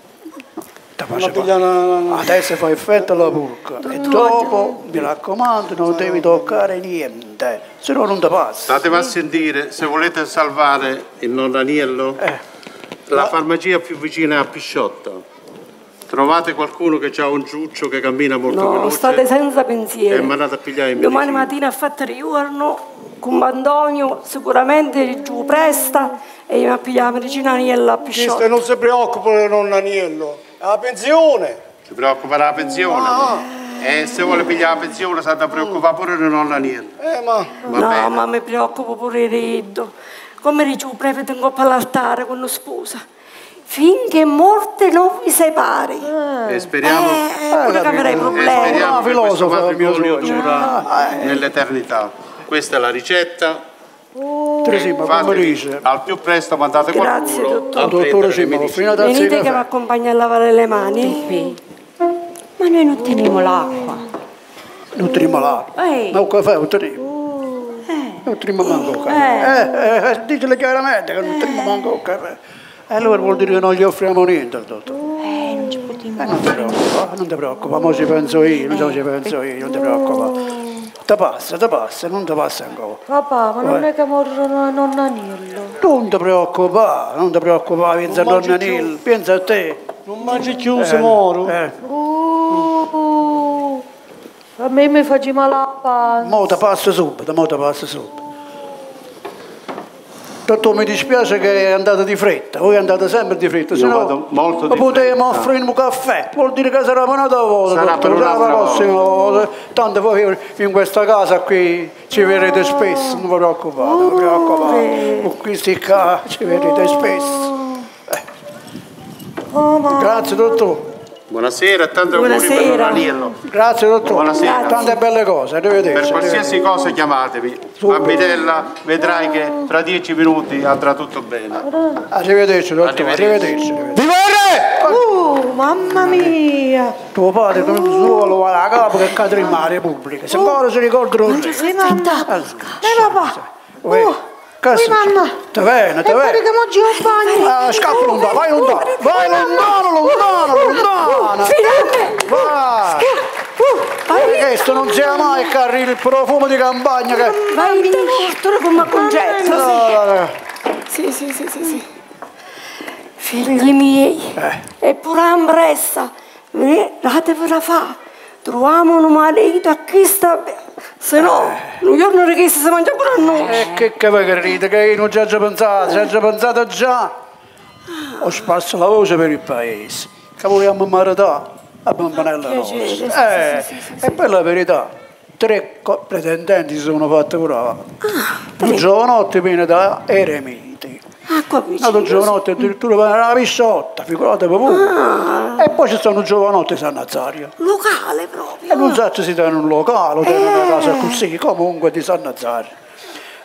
te una faccio piglia fare. una- Adesso fa effetto la purca e dopo, mi raccomando, non devi toccare niente, se no non ti passa. Statemi a sentire, se volete salvare il nonno Aniello, Eh. la farmacia più vicina è a Pisciotta. Trovate qualcuno che ha un ciuccio che cammina molto No, veloce state senza e pensiero. mi andate a pigliare in Domani medicina. mattina a fatto ritorno con Antonio, sicuramente giù presta e io mi appiglio la medicina Aniello a Queste Pisciotta. non si preoccupano, nonno Aniello. È la pensione. Si preoccupa della pensione. E se vuole pigliare la pensione, state a preoccupare pure del nonno Aniello. Eh, ma... Va No, bene. ma mi preoccupo pure Riddo. Come dice un prete in coppa all'altare con la sposa. Finché morte non vi separi. E speriamo, Eh, pure che avrei e problemi. speriamo Ah, che questo filosofo, matrimonio mio suocero. dura nell'eternità. Questa è la ricetta. Teresima, come Fatevi dice? al più presto, mandate Grazie, qualcuno dottore. a Dottore prendere Cima, le ho medicine. finito a Venite che mi caffè. accompagna a lavare le mani. Ma noi non teniamo l'acqua. Non teniamo l'acqua. Ehi. Ma un caffè non teniamo. Non teniamo manco un caffè. Eh, eh, dicele chiaramente che non teniamo manco un caffè. E allora vuol dire che non gli offriamo niente al dottore. Eh, non ci potremmo. Eh, non ti preoccupare, non ti preoccupare, mo ci penso io, non ci penso io, non ti preoccupare. Ti passa, ti passa, non ti passa ancora. Papà, ma non è che morre nonna Aniello. Non ti preoccupare, non ti preoccupare, pensa a Non mangi nonna più. Nil, pensa a te. Non mangi più, se moro. Eh, Uh, a me mi faccio male la pancia. mo ti passa subito, mo ti passa subito. Dottore, mi dispiace che è andata di fretta, voi andate sempre di fretta, se Io no vado molto di potremmo fretta. offrire un caffè, vuol dire che sarà un'altra volta, Sarà per dottore, un'altra la prossima volta. Tanto voi in questa casa qui ci vedrete spesso, non vi preoccupate, non vi preoccupate, con questi qua ci vedrete spesso. Eh. Grazie dottore. Buonasera, tanto auguri per Buonasera. nonno Aniello. Grazie dottore, Buonasera. tante belle cose, arrivederci. Per qualsiasi cosa chiamatevi. Abitella, vedrai che tra dieci minuti andrà tutto bene. Arrivederci dottore, arrivederci. arrivederci. Uh, mamma mia. Tuo padre non solo va alla capo che cade in mare pubblica, se ancora si ricordano lì. Sì, mamma. Eh, papà. Uè, Oh, che sì, succede? mamma. Te bene, te E pare bene. che oggi ho bagno. Ah, scappa lontano, vai lontano, vai lontano, lontano, lontano. Vai. Vai, questo non sia mai che arrivi il profumo di campagna che... Vai, dottore, come concetto. No, no, no. Sì, sì, sì, sì, sì. Figli miei, Eh. e pure Ambressa, datevela fa. Troviamo un marito a chi sta bene. Se no, un giorno che si mangia pure a noi. E che che voi che ride, che io non ci ho già pensato, ci ho già pensato già. Ho sparso la voce per il paese, che vogliamo maritare a Bambanella nostra. Eh, e per la verità, tre co- pretendenti si sono fatti curare. Due giovanotti pieni da eremiti. Ah, qua Un altro giovanotto addirittura per una pisciotta, figurate proprio. E poi ci sono giovanotti di San Nazario. locale proprio. E non so se si danno un locale, o danno una casa così, comunque di San Nazario.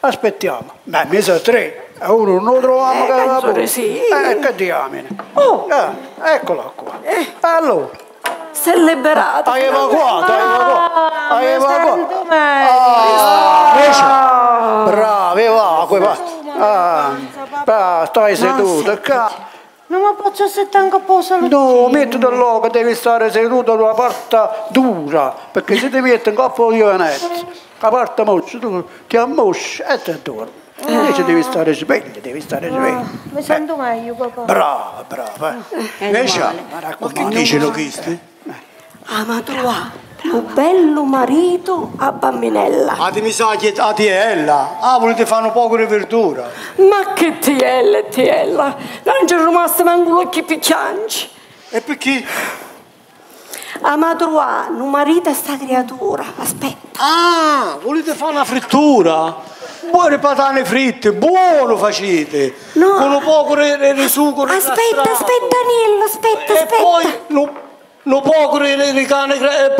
aspettiamo. Beh, mi sa tre. E uno non lo troviamo Eh, che va penso pure. di sì. Eh, che diamine. Oh. Eh, eccola qua. Allora. Si è liberato. Hai evacuato, hai evacuato. Hai evacuato. Ah, Ah, bravo, evacui. va. Ah, ah, stai seduto. Ca- non mi posso settare anche un po' salottino. No, mettiti là che devi stare seduto sulla parte dura, perché se ti metti in coppa di vanetto, la parte moscia, tu ti ammosci e ti dormi. Invece devi stare sveglio, devi stare sveglio. Mi sento meglio, papà. Brava, brava. Invece, ma che dice lo chiste? Ah, ma tu va, un bello marito a bambinella. Ah, ti mi sa che a tiella. Ah, volete fare un po' di verdura. Ma che tiella e tiella, non c'è rimasto manco l'occhio piccianci. E perché? Ah, ma tu va, un marito a sta creatura, aspetta. Ah, volete fare una frittura? Buone patate fritte, buono facete. No. Con un po' di succo. Aspetta, aspetta, Nillo, aspetta, E aspetta. poi lo, lo poco di cane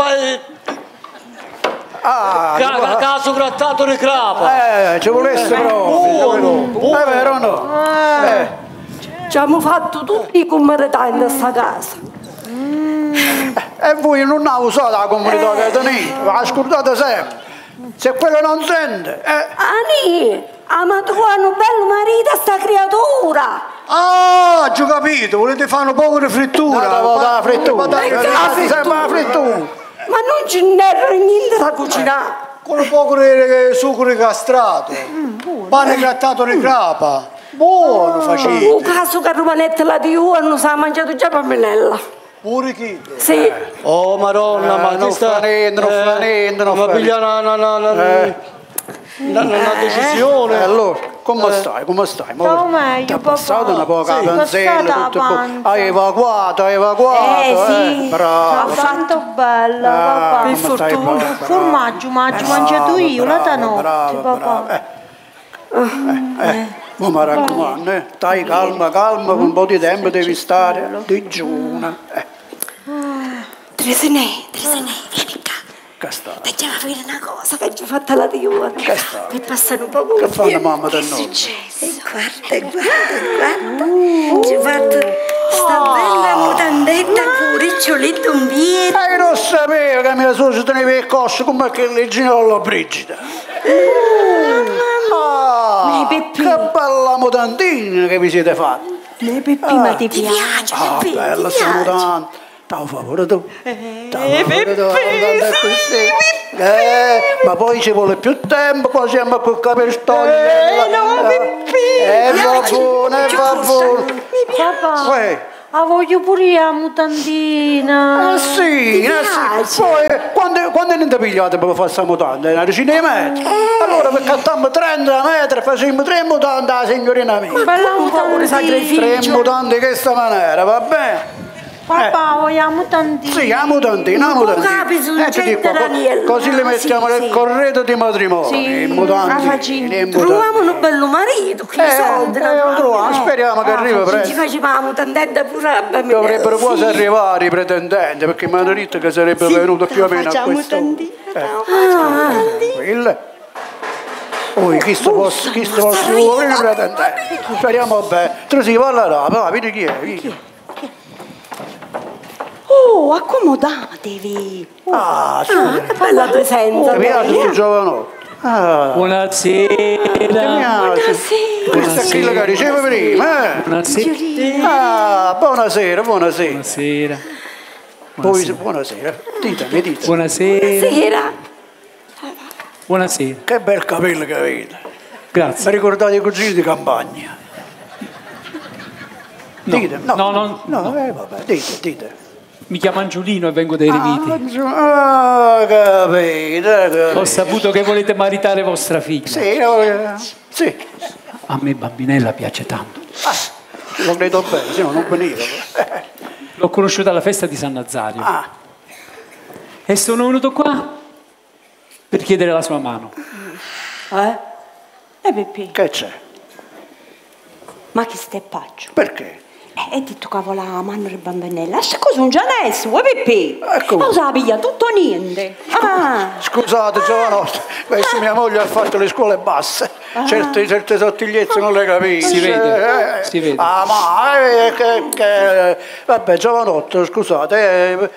Ah, Ca- caso grattato di crapa. eh, ci volesse proprio. È vero o no? Eh. Ci abbiamo fatto tutti i comunità in questa casa. E voi non ha usato la comunità che tenete, la scordate sempre. Se quello non sente, eh. Ani, ah, ma tu hai un bello marito a sta creatura. Ah, già capito, volete fare un po' di frittura. Nata la frittura. Patate Eh, fritte. Sembra la frittura. Ma non ce n'era niente da cucinare. Con un po' di succo di castrato. Pane grattato di crapa. Buono Un facete. caso che Romanetta la di U non si è mangiato già bambinella. Pure chi? Sì. Oh madonna, Eh, ma non questa... fa niente, non fa niente, non ma fa piglia una, una, una, una, Eh. una, una decisione. E allora, come stai? Come stai? Sto meglio, Ti ha papà. passato una poca Sì. panzella, Passata tutto la po- panza. hai evacuato, hai evacuato, Eh, sì. bravo. Fa tanto bella, Ah, papà. come Per stai fortuna. bravo, Il formaggio, ma ho mangiato io, la da notte, bravo, papà. bravo. Eh. Eh, eh. Ma mi raccomando, eh, stai calma, calma, con un po' di tempo devi stare digiuna. Eh, Tresenè, Tresenè, vieni qua. che sta? Facciamo vedere una cosa che ci ha fatto la di U. Che sta? Per passare un po' con Che fa la mamma del nonno? E guarda, guarda, guarda. Ci ha fatto sta bella mutandetta con riccioletto un bietto. Eh, non sapevo che mia suocera teneva il costo come che legginella Brigida. Ah, Mi Peppi. che bella mutandina che vi siete fatti. Le Peppi, ma ti Ti piace? Ah, Peppi, bella ti sta piace? mutanda. T'ho favore tu. Eh, T'ho favore tu. andate così. Eh, ma poi ci vuole più tempo, poi siamo con capestogli. Eh, no, Peppi. Eh, va buono, eh, va buono. Papà, Eh. la voglio pure io la mutandina. Ah sì, eh, sì. Poi quando, quando non ti pigliate per fare questa mutanda? Una decina di metri. Allora per cattiamo trenta metri facciamo tre mutande alla signorina mia. Bella un po' di mutandina. sacrificio. Tre mutande di questa maniera, va bene? Papà, vogliamo mutandina. Sì, la mutandina, la mutandina. capi sul Eh, ti dico, centro, co- Daniele. così le Ah, mettiamo sì, nel sì. corredo di matrimonio. Sì, i la mutandini, facciamo. i Troviamo mutandini. un bello marito, che Eh, soldi. eh, lo troviamo, speriamo che arrivi Ci presto. facevamo la mutandetta pure a bambinella. Dovrebbero quasi sì. arrivare i pretendenti, perché mi hanno detto che sarebbe venuto più o meno a Facciamo questo. mutandina, Eh, facciamo mutandina. quelle. Poi chi sto posso, chi sto posso vuole i pretendenti. Speriamo bene. Tu si parla là, va, vedi chi è, vieni. Oh, accomodatevi. Ah, sì. Che bella presenza. Ti piace questo giovanotto? Ah, Buonasera. ti piace? Questo è quello che diceva prima, eh? Buonasera. Ah, buonasera, buonasera. Buonasera. Poi, buonasera. Ditemi, ditemi. Buonasera. Sera. Buonasera. Che bel capello che avete. Mi Grazie. ricordate i cugini di campagna? No, Dite, no, no, no, eh, vabbè, dite, dite. Mi chiamo Angiolino e vengo dai Rimiti. Ah, capito, capito. Ho saputo che volete maritare vostra figlia. Sì, eh, sì. A me bambinella piace tanto. Ah, lo credo bene, se no non venivo. L'ho conosciuta alla festa di San Nazario. Ah, E sono venuto qua per chiedere la sua mano. Eh? E Peppi, che c'è? ma che steppaccio? Perché? Eh, E detto cavola, manno le bambinelle, lascia cosa un gianese, vuoi Peppe? Ecco. Non sa piglia tutto niente. Ah. Scusate giovanotto, questa mia moglie ha fatto le scuole basse, Ah. certe, certe sottigliezze non le capisce. Si vede, Eh, si vede. Ah ma, eh, che, che, vabbè giovanotto, scusate, eh,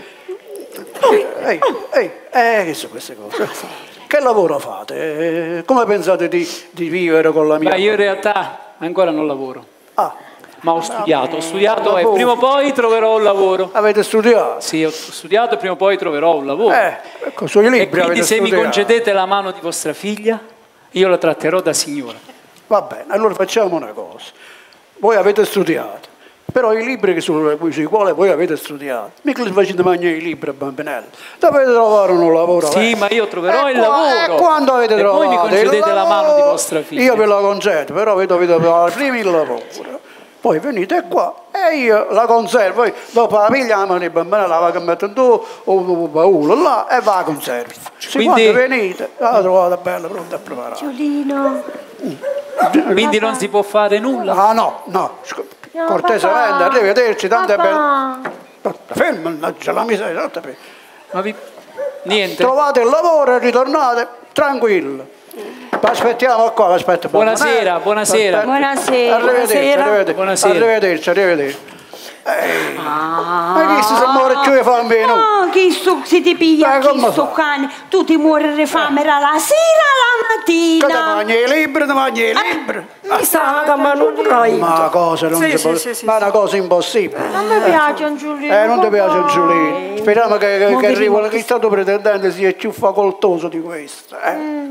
ehi, ehi, eh, che sono queste cose? Che lavoro fate? Eh, Come pensate di, di vivere con la mia? Ma io in realtà ancora non lavoro. Ah. Ma ho studiato, ho studiato e lavoro. prima o poi troverò un lavoro. Avete studiato? Sì, ho studiato e prima o poi troverò un lavoro. Eh, ecco, sui libri E quindi avete se mi studiato. concedete la mano di vostra figlia, io la tratterò da signora. Va bene, allora facciamo una cosa. Voi avete studiato, però i libri che su- sui quali voi avete studiato, mica li facete mangiare i libri a bambinelli. Dovete trovare un lavoro. Sì, eh. ma io troverò E il qua- lavoro. E quando avete E trovato voi mi concedete il la mano di lavoro, vostra figlia. Io ve la concedo, però voi dovete trovare prima il lavoro. Poi venite qua e io la conservo. Poi dopo la pigliamo di bambina, la va a mettere tu o baule là e va a conservo. Se Quindi- quando venite la trovate bella, pronta a preparare. Giulino. Quindi non si può fare nulla. Ah no, no, scu- No, cortesemente, papà. arrivederci, tanto è bello. Papà. Fermo, mannaggia la miseria, non te pe- Ma vi... Niente. Trovate il lavoro e ritornate tranquillo. Aspettiamo qua, aspetta. Buonasera, Eh, buonasera. aspetta. Buonasera. Arrivederci, Buonasera. arrivederci, Buonasera. arrivederci, arrivederci. Ehi, Ah. ma chi si muore più di fame di noi? Ah, chi sto si ti piglia, Ma chi come sto fa? cane, tu ti muori di fame la sera alla Che ti mattina. mangi i libri, ti mangi i libri. Mi sa che mi hanno traito. Ma una cosa non Sì, si sì, può, sì, sì, ma è una cosa impossibile. Non mi piace Angiolino. Eh, non ti piace papà. Giulino. Speriamo che, che, Mo che vediamo arriva che- che stato pretendente sia più facoltoso di questo. Eh. Mm.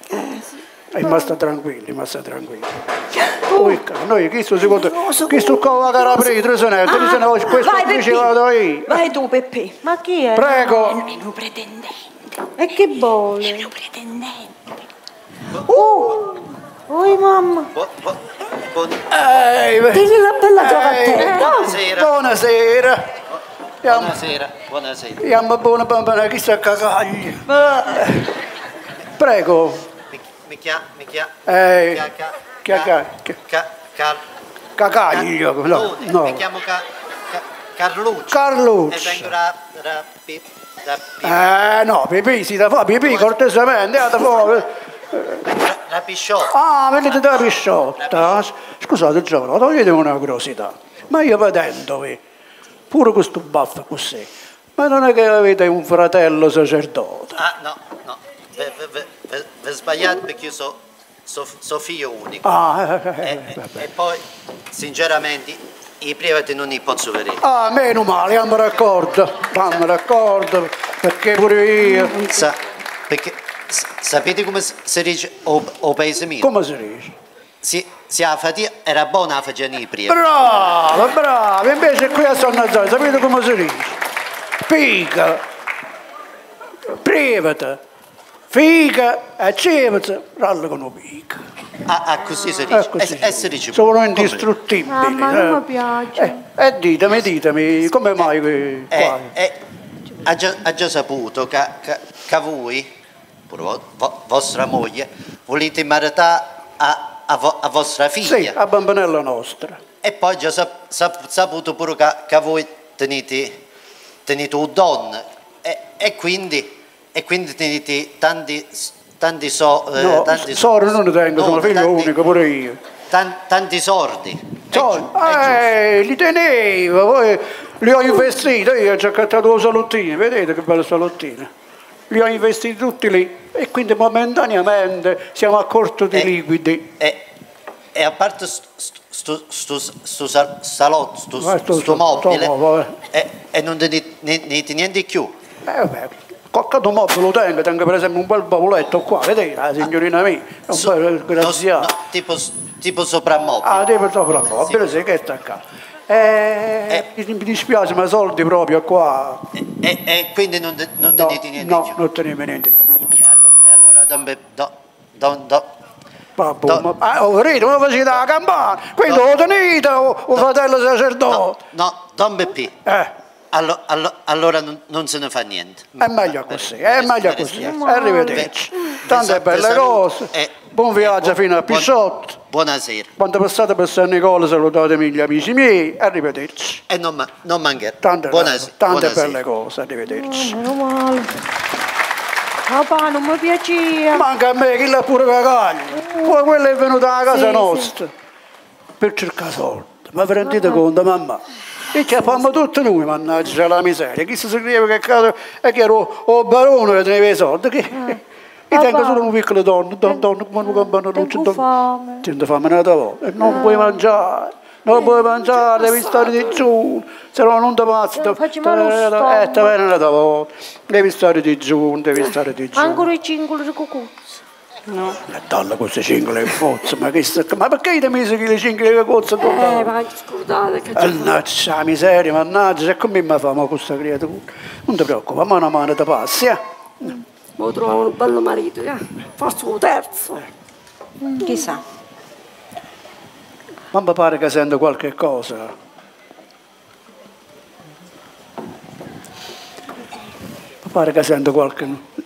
E ma sta tranquilli, ma sta tranquilli. Poi, noi chi sto secondo chi sto con la caraprete, se ne se ne questo Vai, qui ci Peppe. vado io. Vai tu, Peppe. Ma chi è? Prego. È un pretendente. E che vuole? È un pretendente. Uh! Oi mamma. Ehi, beh. Digli la bella Ehi, giovanetta. Buonasera. Buonasera. Andiamo, Buonasera, buonasera. andiamo buona bambina, chi sta cagaglia. Prego. Mi, mi chiama, mi chiama, Ehi, ca- ca- che ca- che- ca- Car- Cagaglio, no, no, no. mi chiamo Ca- Ca- Carluccio. Carluccio. E vengo da, da, Pi- da, Pi- Eh no, pipì si da fa, pipì cortesemente, andate fuori. da, da Pisciotto. Ah, venite da Pisciotta. Scusate giovane, toglietemi una curiosità. Ma io vedendovi, pure questo baffo così, ma non è che avete un fratello sacerdote? Ah, no, no, vi sbagliate perché io sono so, so figlio unico. Ah, eh, eh, E, eh, vabbè. e poi, sinceramente, i privati non li posso vedere. Ah, meno male, andiamo d'accordo, andiamo d'accordo, perché pure io... Sa, perché, s- sapete come s- si dice o, o paese mio? Come si dice? Si, si la fatica, era buona la faccia nei privati. Bravo, bravo, invece qui a San Nazare, sapete come si dice? Pica, privata, figa e cevata, rallagano pica. Ah, ah, così si dice. Eh, così e, e si dice sono come? indistruttibili. Mamma, eh. non mi piace. Eh, eh, ditemi, ditemi, come mai qui? Eh, qua? eh, ha, già, ha già saputo che, che, che voi, pure vo, vo- vostra moglie, volete maritare a, a, vo- a vostra figlia. Sì, a bambinella nostra. E poi già sap, sap, saputo pure che, che voi tenete, tenete una donna. E, e, quindi, e quindi tenete tanti, tanti, so, eh, No, tanti sordi non ne tengo, no, sono figlio tanti- unico pure io. tan- tanti sordi. È Soldi, giu- è eh, li tenevo, poi li ho investiti, io ho già accattato due salottini, vedete che bello salottino. Li ho investiti tutti lì e quindi momentaneamente siamo a corto di Eh, liquidi. E, e a parte sto, sto, sto, sto sal- salotto, sto, Ma sto- sto sto- mobile, sto mobile. e, e non tenete ne- niente, niente più. Eh vabbè, qualche mobile lo tengo, tengo per esempio un bel bavoletto qua, vedete, la signorina mia, un So- po' no, graziato. no, tipo, tipo soprammobile. Ah, devo soprammobile, sì, che sta qua. Eh, mi mi dispiace, ma soldi proprio qua. E, e quindi non, te- non No, tenete niente no, più. non tenevo niente. E, allo- e allora dombe- do, do, do, Vabbè, Do- ma ah, oh, vedete, come facete la campana? Quindi No. lo tenete, o o fratello sacerdote. no, Don Beppi, Eh, allo, allo, allora non, non se ne fa niente. È meglio così, è meglio così. Arrivederci. Tante belle cose. Buon viaggio fino a Pisciotto. Buonasera. Quando passate per San Nicola salutatemi gli amici miei. Arrivederci. E non, non mancherò. Tante, Buonasera. tante Buonasera. belle cose. Arrivederci. Meno male. Papà, non mi piaceva. Manca a me, chi l'ha pure cagagli. Poi quella è venuta a casa Sì, nostra per cercare soldi. Ma vi rendete conto, mamma? E che fanno tutti noi, mannaggia la miseria. Chi si scrive che casa è che ero o barone che teneva i soldi. Che... Io tengo solo una piccola donna, donna, donna come una campana luce. Tengo fame. Tengo fame nella volta. E non puoi mangiare. Non puoi mangiare, devi stare di giù. Se no non ti passi. Eh, te viene nella volta. Devi stare di giù, devi stare di giù. Ancora i cingoli di cucuzzo. No. E dalla queste cingole che pozzo, ma, che sta... ma perché ti misi che le cingole che pozzo? Eh, ma scusate che c'è. Mannaggia la miseria, mannaggia, e come mi fa questa creatura? Non ti preoccupare, mano a mano ti passi, eh? Mo trovo un bello marito, eh? Forse un terzo. Mm. Chissà. Ma mi pare che sento qualche cosa. Mi pare che sento qualche...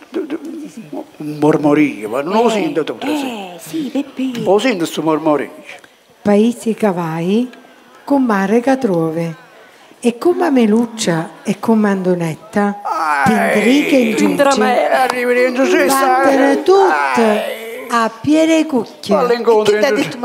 un mormorio, ma non lo sento tutto. Eh, sì, Peppe. Lo sento questo mormorio. Paesi cavai, con mare che trove. E come Meluccia e come Andonetta, Tindriche in giudice, arrivi in giudice, battere tutte a piede e cucchia. All'incontro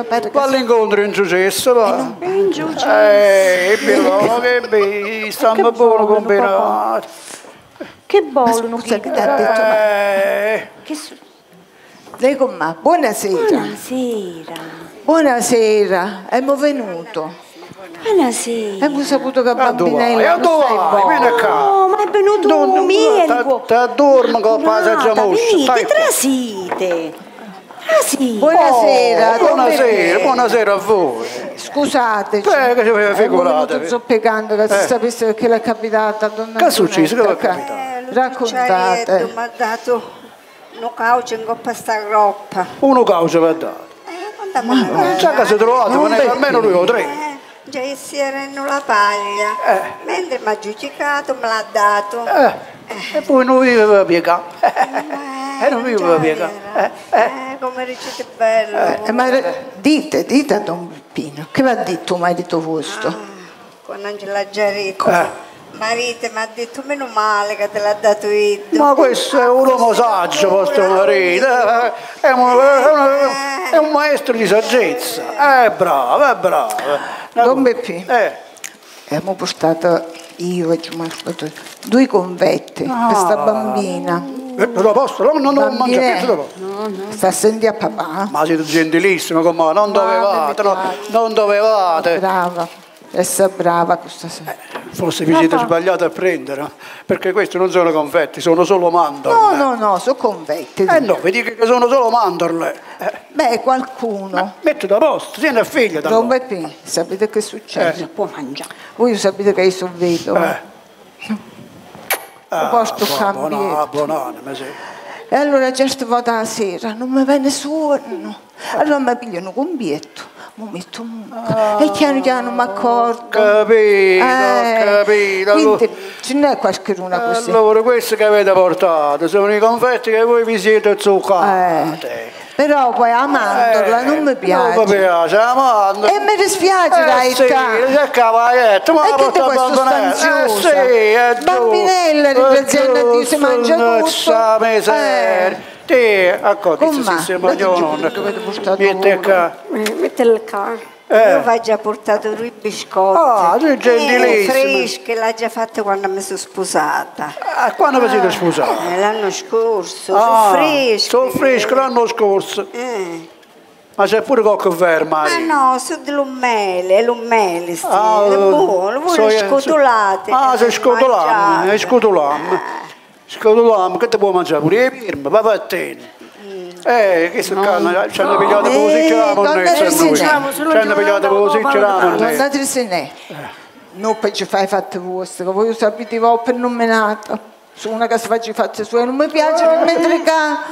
in giudice, va. In giudice. Eh, però che bello, stiamo buono combinato. Che bollo, che ti ha detto? Eh. Che su... Lei con me, buonasera. Buonasera. Buonasera, abbiamo venuto. Buonasera. Abbiamo saputo che A dove bambinella vai? A dove vai? Vieni qua. No, ma è venuto un mielico. Ti addormo con la pasaggia moscia. Vedi, trasite. Trasite. Buonasera. Oh, buonasera, buonasera a voi. Scusate. Eh, che ci aveva figurato? Sto zoppicando che Eh. si sapesse che l'è capitata a donna Che è successo? Che Antonetta, è capitato? Raccontate. Mi ha dato un cauccio in coppa sta groppa. Uno causa per dare. Non c'è che si è trovato, ma ne almeno lui o tre. Già si era in la paglia. Mentre mi ha giudicato me l'ha dato. Eh. E poi non viveva piega. E non viveva piega. Eh, eh, come ricette bello. Eh, ma dite, dite a Don Peppino, che vi ha detto marito vostro? Con Angela Giarretto. Eh. Marito mi ha detto meno male che te l'ha dato io. Ma questo è un uomo saggio, vostro marito. eh, È un, è un- è un maestro di saggezza. È bravo, è bravo. Don Peppino, Eh. abbiamo portato io e due convetti per questa bambina. Eh, lo posso? Non, non, non mangia Bambine. più dopo. Sta a sentire a papà. Ma siete gentilissimi con me, non dovevate, no, non dovevate. Brava, essa brava questa sera. Forse vi siete sbagliati a prendere, perché questi non sono confetti, sono solo mandorle. No, no, no, sono convetti. Eh no, vi dico che sono solo mandorle. Eh, Beh, qualcuno. mettete a posto, tieni a figlia da Don me. Peppino, sapete che succede? Eh. Può mangiare. Voi sapete che io sono vedova. Eh. Lo posto buono, cambiare. buonanima, sì. E allora certe volte la sera non mi viene sonno. Allora mi pigliano un bietto, mi metto mucca e piano piano mi accorgo. Capito, Eh, capito. Quindi ce n'è qualcuno così. Allora, questi che avete portato sono i confetti che voi vi siete zuccati. Eh, però poi la mandorla Eh, non mi piace. Non mi piace, la mandorla. E mi dispiace, Eh dai, sì, ta. c'è cavalietto, ma E la che te porta questo abbandonata. stanziosa? Eh sì, è giusto. Bambinella, ringraziando a Dio, si mangia tutto. La miseria. Ti, accordi, Con se me, si mangia o non. dovete portato Metti qua. Mettele qua. Eh. Io vi ho già portato due biscotti. Ah, tu sei gentilissima. Eh, fresche, l'ha già fatto quando mi sono sposata. Ah, quando vi siete sposati? Eh, l'anno scorso, Ah, sono fresche. sono fresche l'anno scorso. Eh. Ma c'è pure qualche ferma. Ah no, sono dell'ummele, l'ummele, sti. Ah, è buono, voi so- le scotolate. Ah, se scotolammo, mangiate. è scotolammo. Scotolammo, che ti può mangiare pure le firme, papà e te. Eh, che se calma, ci hanno pigliato per così ce l'hanno donna messa a noi. Teresina. Ci hanno pigliato per così ce l'hanno Donna messa. Teresina, non poi ci fai fatte vostre, che voi sapete voi per nominato. Su una che si faccia i fatti suoi, non mi piace, non mi trega.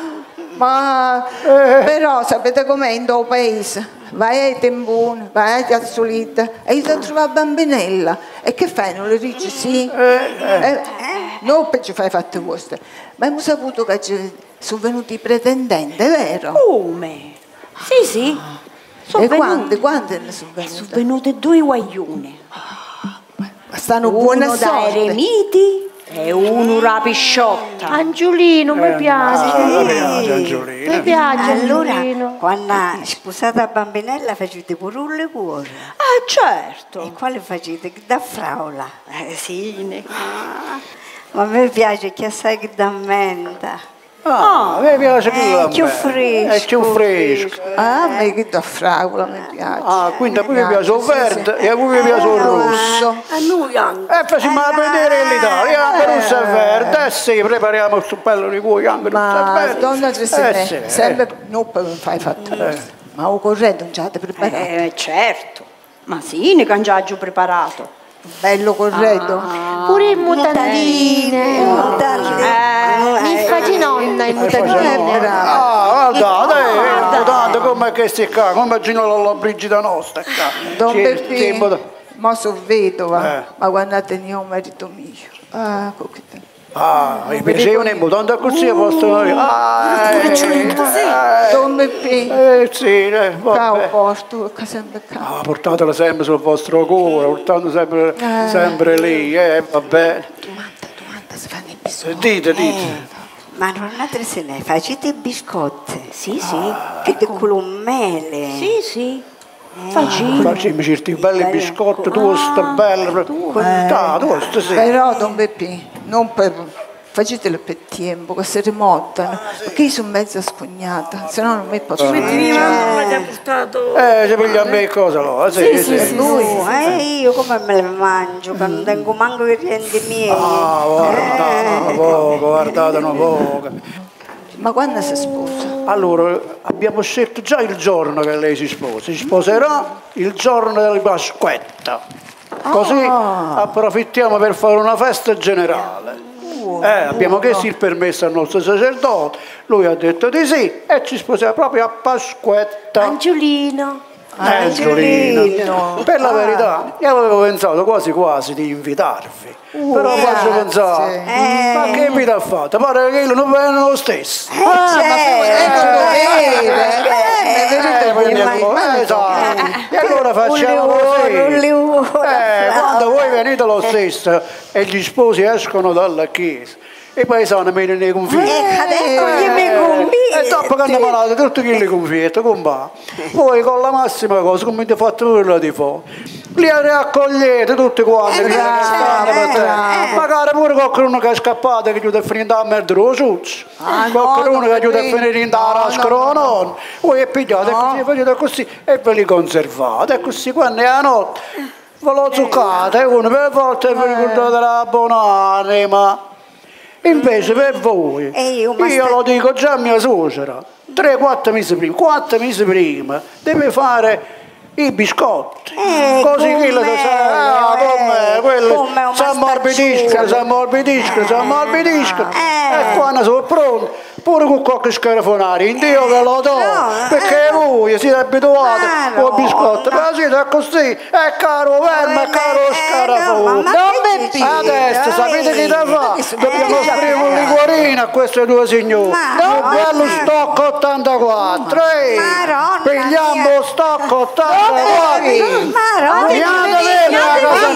Ma Eh. però sapete com'è in tuo paese? Vai ai temboni, vai a Piazzolita e io ti trovo a Bambinella. E che fai? Non le dici sì? Eh, Eh, non perché fai fatte vostre. Ma abbiamo saputo che ci sono venuti i pretendenti, è vero? Come? Sì, sì. Sono e venuti. quante, quante ne sono venute? Sono venute due guaglione. Ma stanno Uno buone da sorte. eremiti e uno rapisciotta. Angiolino, mi Eh, piace. ah, mi piace, Angiolina. Mi piace, Allora, Angiolino. quando sposata a Bambinella facete pure un liquore. Ah, certo. E quale facete? Da fraula. Eh, sì, ne... Ah, ma a me piace che assai che da menta. Ah, a me piace più Eh, la più me. fresco, È più fresco. Ah, a me che da fragola mi piace. Ah, quindi a voi vi piace il sì, verde sì. e a voi vi piace il rosso. A noi anche. E facciamo a vedere l'Italia, anche rosso e verde. Eh sì, prepariamo il bello di cuoio, anche rosso e Ma verde. donna Eh Giuseppe, sì, eh. sempre non per fai fatto questo. Ma ho corretto non già te preparato. Eh, certo. Ma sì, ne cangiaggio preparato. Bello corretto. Pure in mutandine. Eh, Mi faccio nonna in Eh, faccio mutandine. no. Ah, guardate, eh, guardate come che si qua, come immagino la, la Brigida nostra. Don Sì, Peppino, sì, ma- ma sono vedova, Eh. ma guardate io marito mio. Ah, che Ah, mi piacevano in mutanda così a posto. Ah, eh, eh, Don Peppino, eh, sì, eh, ciao vabbè. porto, che sempre qua. Ah, portatela sempre sul vostro cuore, portatela sempre, Eh. sempre lì, eh, va bene. Domanda, domanda, si fanno i Eh, bisogni. Dite, dite. Ma nonna Tresene, facete i biscotti? sì, sì. Che di quello mele. Sì, sì. Facciamo certi belli biscotti, tu sta bella. Ah, tu sta sì. Però Don Peppino, non per... Facetelo per tempo, che si rimontano, perché io sono mezza spugnata, se no non mi posso Ah. mangiare. Eh, ci pigliamo me cosa allora, sì, sì. Sì, lui. Eh, io come me le mangio, che non tengo manco i rienti miei. Ah, guardate poco, guardate un poco. Ma quando si sposa? Allora, abbiamo scelto già il giorno che lei si sposa. Si sposerà il giorno della Pasquetta. Così approfittiamo per fare una festa generale. Eh, abbiamo chiesto il permesso al nostro sacerdote, lui ha detto di sì e ci sposiamo proprio a Pasquetta. Angiolino. Angiolino. Per la verità, io avevo pensato quasi quasi di invitarvi, però faccio pensare, Eh. ma che invito ha fatto? Pare che non viene lo stesso. Eh, E allora facciamo così. Eh, quando voi venite lo stesso e gli sposi escono dalla chiesa, i paesani mi nei confini. E dopo che hanno malato tutti quelli confietti, compa. Poi con la massima cosa, come ti ho fatto nulla di fuoco. Li raccogliete tutti quanti, che stanno per te. Magari pure qualcuno che è scappato che chiude a finire da merda lo succio. Qualcuno che chiude a finire in da rascrono. Voi pigliate così, fate così e ve li conservate. E così quando è la notte ve lo zuccate e uno per volta vi ricordate la buonanima. Invece per voi, io lo dico già a mia suocera, tre quattro mesi prima, quattro mesi prima, deve fare i biscotti, Eh, così come, quello si sa, ah, come, quello come un si ammorbidiscono, si ammorbidiscono, si ammorbidiscono, e quando sono pronti, pure con qualche scarafonare, in Dio ve lo do, perché voi siete abituati con i biscotti, ma siete così, è caro verme, è caro scarafone. Adesso sapete che da fa? Dobbiamo offrire un liquorino a queste due signore, un bello stocco ottantaquattro, eh. Pigliamo lo stocco ottantaquattro, andiamo a vedere la cosa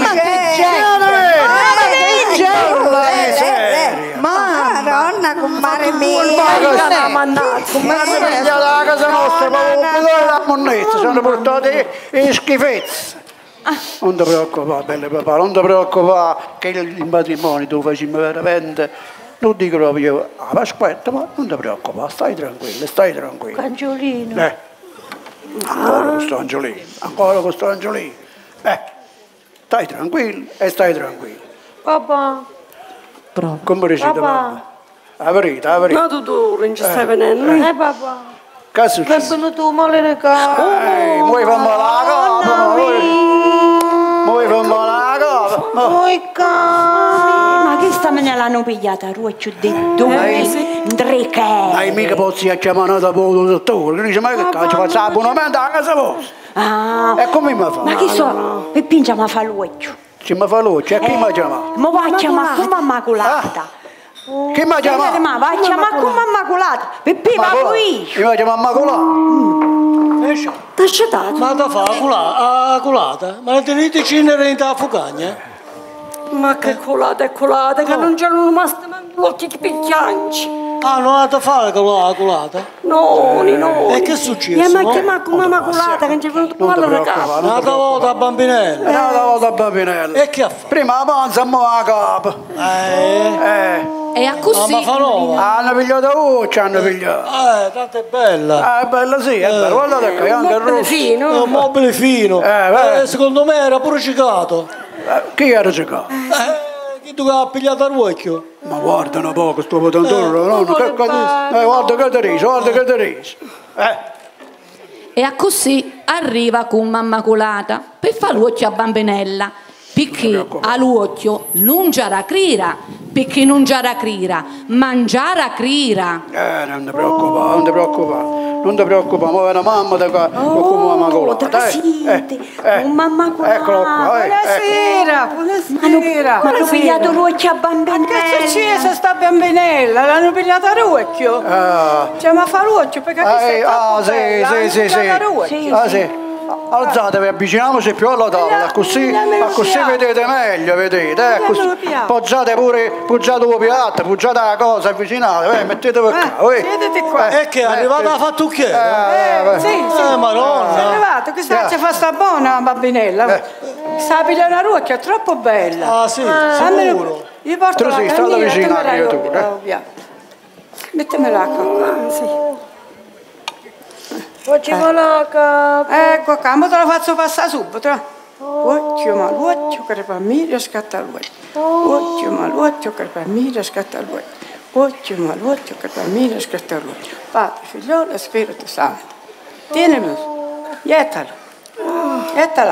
mia. Madonna, con mare mia. Ma la casa nostra, ma la monnezza, ci hanno portato i schifezzi. Non ti preoccupare, belle papà, non ti preoccupare che il matrimonio tu facciamo veramente, non dico proprio, ah, aspetta, ma non ti preoccupare, stai tranquillo, stai tranquillo. Angiolino. Eh, ancora questo Angiolino, ancora questo Angiolino. Eh, stai tranquillo e stai tranquillo. Papà. Come riuscite, papà? La verità, la verità. Ma tu tu non ci stai venendo? Eh papà. Che succede? È venuto male le capo. Eh, vuoi farmi la capa? Vuoi farmi la capa? Vuoi capa? Ma che stamane l'hanno pigliata a ruoccio di due, tre che. Ma mica pozzi a chiamare da poco dottore, dice ma che cazzo faccio l'abbonamento a casa vostra? Ah. E come mi fa? Ma chi so? E pingia ma fa l'uoccio. Ci mi fa l'occhio, e chi mi ha chiamato? Ma va a chiamare come Immacolata. Chi mi ha chiamato? Ma va a chiamare come Immacolata. Pipì, ma qui. Mi ha chiamato Immacolata. T'ha accettato? Ma da fa a colata? Ma la tenete cinere in ta fugagna? Ma che colata, è colata, che non c'erano rimaste molti picchianci. Ah, non ha da fare la colata? No, no. E che è successo? E ma chiamato come Immacolata, che non c'è venuto qua alla ragazza. Un'altra volta a bambinella. Un'altra volta a bambinella. E che ha fatto? Prima la panza, mo la capa. Eh. Eh. E a così. Ma fa nuova. Hanno pigliato voce, hanno pigliato. Eh, tanto è bella. Ah, è bella sì, è bella. Guardate qui, anche il rosso. Fino. È un mobile fino. Eh, eh, secondo me era pure ciccato. Eh, chi era ciccato? Eh. Chi tu che ha pigliato a ruocchio? Ma guarda un poco, sto potentore, no? Che cosa? Eh, guarda che te riso, guarda che te riso. Eh. E a così arriva con Immacolata per fare l'uocchio a bambinella, perché all'uocchio non c'era crira, perché non c'era crira, mangiare crira. Eh, non ti preoccupare, non ti preoccupare. Non ti preoccupare, ma è una mamma da qua, come Immacolata. Eh, eh, un Immacolata. Eccolo qua, eh. Buonasera, buonasera. Ma hanno pigliato ruocchio a bambinella. Che succede sta bambinella? L'hanno pigliata a ruocchio? Ah. Cioè, ma fa ruocchio perché Ah, questa è eh, ah, troppo sì, bella. sì, sì, sì. Sì, Ah, sì. Alzatevi, avviciniamoci più alla tavola, così, così vedete meglio, vedete, eh, così. Poggiate pure, poggiate un piatto, poggiate la cosa, avvicinatevi, eh, mettetevi qua. Eh, siedete qua. E che è arrivata la fattucchiera? Eh, sì, sì. Eh, madonna. È arrivato, questa ci fa sta buona bambinella. Sta pigliando una ruocchia, è troppo bella. Ah, sì, sicuro. Gli porto la sì, state cannina, vicino alla mettemela creatura. io, mettemi l'acqua qua, sì. Facciamo la capa. Ecco qua, ma te la faccio passare subito. Occhio ma l'occhio che per me scatta l'occhio. Occhio ma l'occhio che per me scatta l'occhio. Occhio ma l'occhio che per me scatta l'occhio. Padre, figliolo e Spirito Santo. Tienimi, gettalo. Getta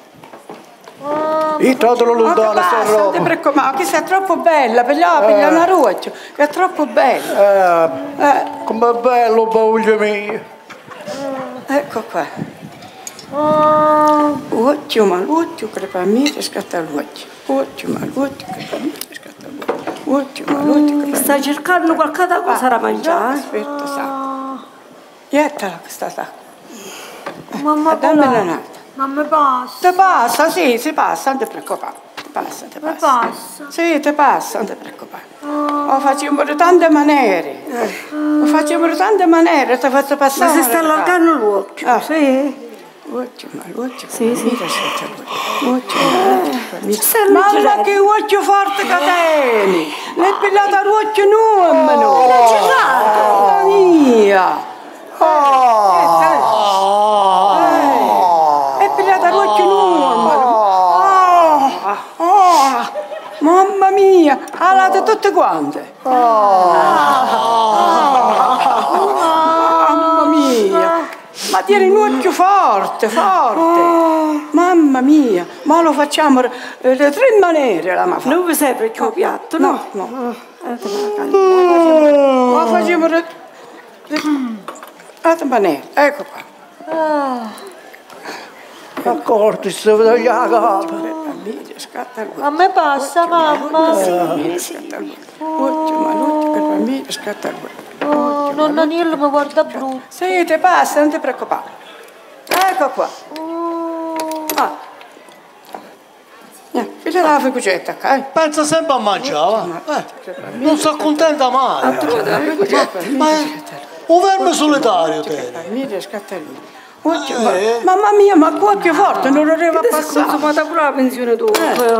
l'acqua. Io tratalo lontano sta roba. Non ti preoccupare, che sei troppo bella, pigliamo, pigliamo una ruocchio, che è troppo bella. Eh, eh. Com'è bello, bauglia mia. Ecco qua. Occhio ma l'occhio che per me scatta l'occhio. Occhio ma l'occhio che per me scatta l'occhio. Occhio ma l'occhio che per me. Stai cercando qualche cosa da mangiare? Aspetta, sa. Gettala questa sacca. Mamma, dammela un'altra. Ma mi passa? Ti passa, sì, si passa, non ti preoccupare. Ti passa, ti passa. passa? Sì, ti passa, non ti preoccupare. Lo facciamo di tante maniere. Lo facciamo di tante maniere, ti faccio passare. Ma si sta allargando l'occhio? Ah. Sì. Occhio, ma l'occhio. Sì, sì. Occhio, ma ma che occhio forte che tieni! L'hai pigliata l'occhio nuovo! Oh, Mamma mia! È pigliata l'occhio nuovo! Mamma mia! Alate tutte quante! Mamma mia! Ma tieni un occhio forte, forte! Mamma mia! Ma lo facciamo le tre maniere la ma fa. Non vi serve il piatto, no? No, no. Lo facciamo le tre maniere. Ecco qua. Accorti, se vedo la capa. A me passa, mamma. Scatta il occhio, ma l'occhio che per me scatta il occhio. Oh, nonna Nillo mi guarda brutto. Sì, ti passa, non ti preoccupare. Ecco qua. Ah. Eh, figlia la figucetta, ok? Pensa sempre a mangiare, eh. Non si accontenta mai. Ma è un verme solitario, te. Mi scatta il occhio. Mamma mia, ma qua che forte, non lo arriva a passare. Consumata pure la pensione tua.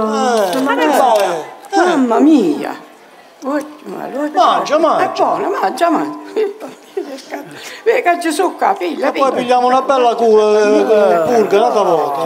Mamma mia. Mangia, mangia. È buona, mangia, mangia. Vedi che ci succa, figlia, e poi pigliamo una bella purga un'altra volta.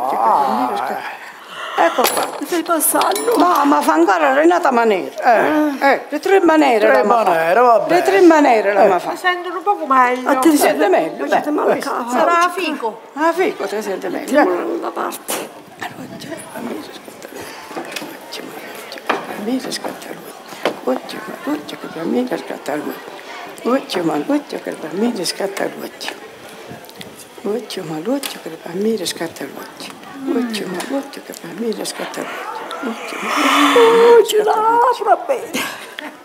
Ecco qua. Stai passando? No, ma fa ancora Renata maniera. Eh, eh, le tre maniere. Tre maniere, va bene. Le tre maniere la ma fa. Mi sento un poco meglio. Ti sente meglio? Beh, sarà a fico. A fico ti sente meglio. Mettiamolo da parte. me scatta l'occhio, ma l'occhio che per me scatta l'occhio. Occhio, ma l'occhio che per me scatta l'occhio. Occhio, ma l'occhio che per me scatta l'occhio. Occhio, ma l'occhio che per me scatta l'occhio. Occhio, ma l'occhio. Oh, ce l'apra bene.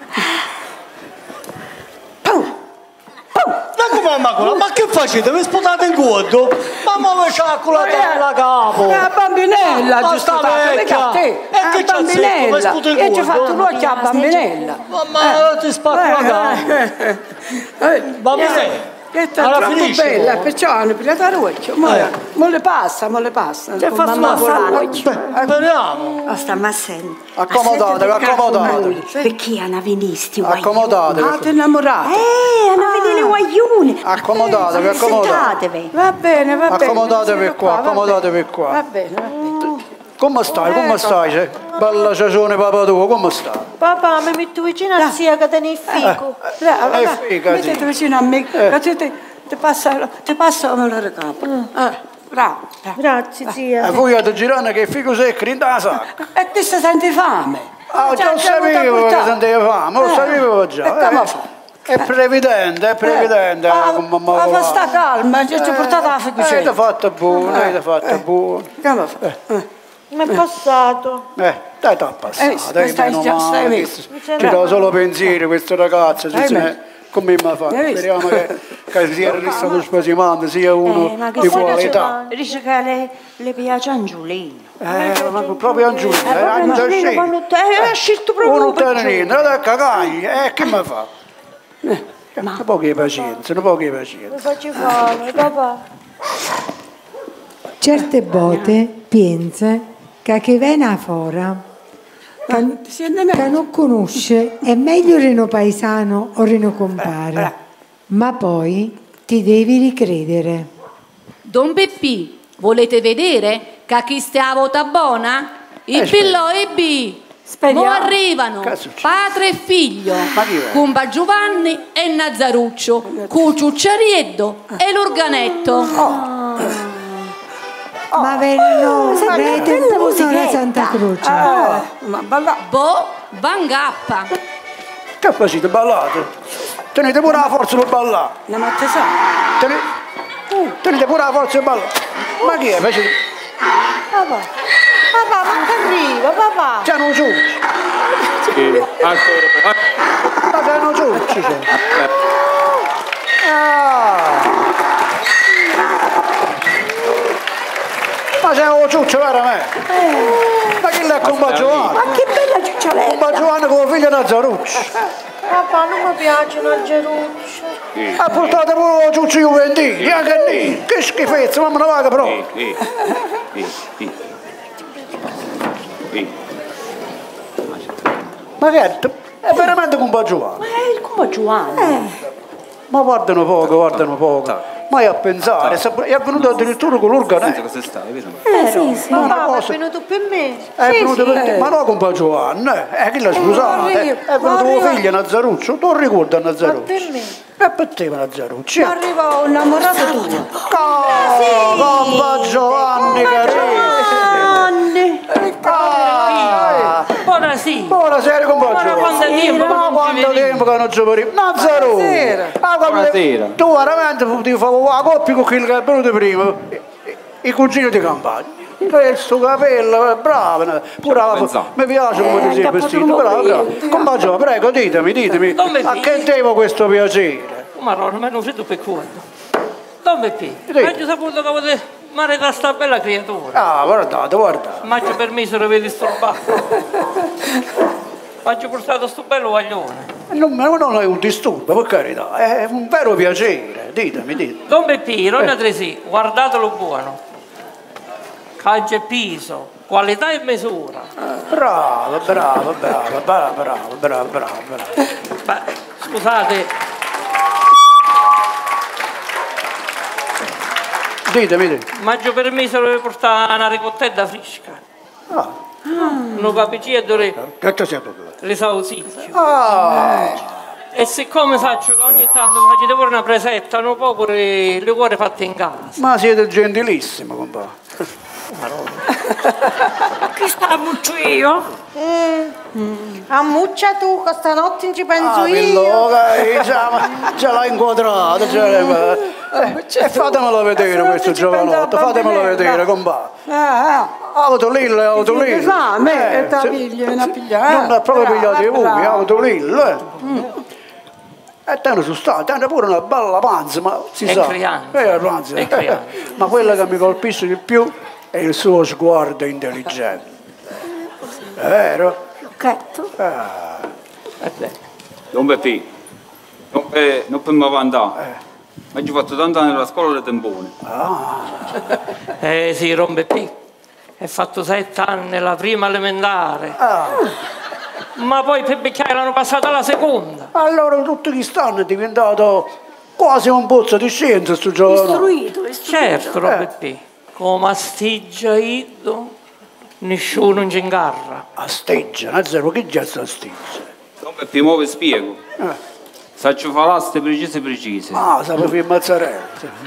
Mamma, ma che facete? Vi sputate in conto? Mamma mi sciaccolata la capo! È una bambinella, ma giusto? sta vecchia! E che c'ha secco? Mi sputo in conto? E ci ha fatto l'occhio a bambinella! Mamma, ti spacco la capo! Bambinella! Che è troppo bella, perciò hanno pigliato l'occhio. Ma le passa, ma le passa. Che fa l'occhio? Speriamo! Oh, stiamo a sentire. Accomodatevi, accomodatevi. Perché hanno venisti guaglioni? Accomodatevi. Ah, ti innamorate? Eh, hanno venuto le guaglioni. Accomodatevi, accomodatevi. Va bene, va bene. Accomodatevi qua, accomodatevi qua. Va bene, va bene. Come stai, come stai? Bella ciacione papà tuo, come stai? Papà, mi metto vicino a zia che tiene il fico. Eh, figa, sì. Mettete vicino a me, che ti, ti passa, ti passa come la capo. Eh, bravo. Grazie, zia. E voi a girare che fico secco in da sacca. E ti senti fame? Ah, già sapevo che sentivo fame, lo sapevo già. E come fa? È previdente, è previdente. Ma fa sta calma, ci ho portato la ficucina. Avete fatto buono, avete fatto buono. Come fa? Mi è passato. Eh, dai, t'ha passato. Eh, dai, stai già, stai messo. Ci do solo pensieri questo ragazzo. Come mi fa? Speriamo che, che sia ristato spasimando, sia uno eh, di qualità. Dice che le, le piace Angiolino. Eh, ma proprio Angiolino. Eh, proprio Angiolino quando te ha scelto proprio uno tenente, non da cagagli, eh, che mi fa? Eh, ma... Un po' di pazienza, un po' di pazienza. Mi faccio fame, papà. Certe volte pensa che chi viene fuori, che non conosce, è meglio reno paesano o reno compare, ma poi ti devi ricredere. Don Beppì, volete vedere che chi stia a vota buona? Il pillò e B. Mo arrivano padre e figlio, Cumba Giovanni e Nazzaruccio, con Ciucciarieddo e l'organetto. Oh. Ma venno rete una Santa Croce. Ah, ma balla. Bo Vangappa. Che facete, ballate? Tenete pure la forza per ballare. La matte sa. Tenete, uh, tenete pure la forza per ballare. Ma chi è? Facete... Papà, papà, ma che arriva, papà? C'è un ciuccio. Sì, ancora. Ma c'è un ciuccio. Ah. Ma c'è un ciuccio veramente? Eh. Ma chi l'è Cumba Giovanni? Ma che bella ciuccioletta! Cumba Giovanni con figlio Nazzaruccio. Papà, non mi piacciono i gerucci. Ha portato pure un ciuccio juventini, anche lì. Che schifezza, ma me ne vaga proprio. Ma che è? È veramente Cumba Giovanni? Ma è il Cumba Giovanni. Eh. Ma guardano poco, guardano poco. Ma a pensare, è venuto addirittura con l'organetto. Cosa stai, vero? Eh sì, sì. Papà, è venuto per me. È venuto per te, ma no Cumba Giovanni, eh, chi l'ha scusate? È venuto tuo figlio Nazzaruccio, tu ricordi a Nazzaruccio? Per me. E per te Nazzaruccio. Arriva un innamorato tuo. Cumba Giovanni, carino. Giovanni. Buonasera. Buonasera Cumba Giovanni. Ma quanto tempo che non ci vediamo? Nazzaruccio. Buonasera. Tu veramente ti fai la coppia con quello che è venuto prima, i cugini di campagna. Questo capello, bravo, pure mi piace come ti sei vestito, bravo, bravo. Cumba Giovanni, prego, ditemi, ditemi, a che devo questo piacere? Ma no, non mi hanno fatto per cuore. Don Beppì, ho saputo che avete maritato sta bella creatura. Ah, guardate, guardate. Ma ci permesso di aver disturbato. Ma ci portato sto bello guaglione. Non, non è un disturbo, per carità, è un vero piacere, ditemi, ditemi. Don Beppì, Ronna Tresì, guardatelo buono. Caggio e piso, qualità e misura. Bravo, bravo, bravo, bravo, bravo, bravo, bravo. Beh, scusate. Ditemi, ditemi. Ma ci permesso di portare una ricottetta fresca. Ah. Un cappuccino dove Che ti sei proprio? le salsicce. Ah. E siccome faccio che ogni tanto facete pure una presetta, un po' pure le cuore fatte in casa. Ma siete gentilissimo, compà. Chi sta a muccio io? Mm. Ammuccia tu, che stanotte non ci penso Ah, io. Pilloca, eh, già, già l'ha inquadrato. Eh, eh, fatemelo vedere questo giovanotto, fatemelo vedere, compà. Autolillo, autolillo. Ah, a me, Eh, e ta se- piglia, viene a pigliare. Non ha proprio pigliato i Brava, pugni, brava. autolillo. Eh. E te ne sono stato, te ne pure una bella panza, ma si È sa. crianza. Eh, panza. È crianza. Ma quella che mi colpisce di più è il suo sguardo intelligente. È vero? Lucchetto. Ah. Don Beppì, non per, non per me vantare, ma ci ho fatto tanti anni nella scuola dei temponi. Eh sì, rompe P. È fatto sette anni la prima elementare. Ma poi per beccare l'hanno passata la seconda. Allora tutti questi anni è diventato quasi un pozzo di scienza sto giorno. Istruito, istruito. Certo, rompe P. Come astiggia Iddo, nessuno non ci ingarra. Asteggia, non zero, che già sta asteggia? Don Beppì, mo vi spiego. Saccio falaste precise precise. Ah, sapevi mozzarella.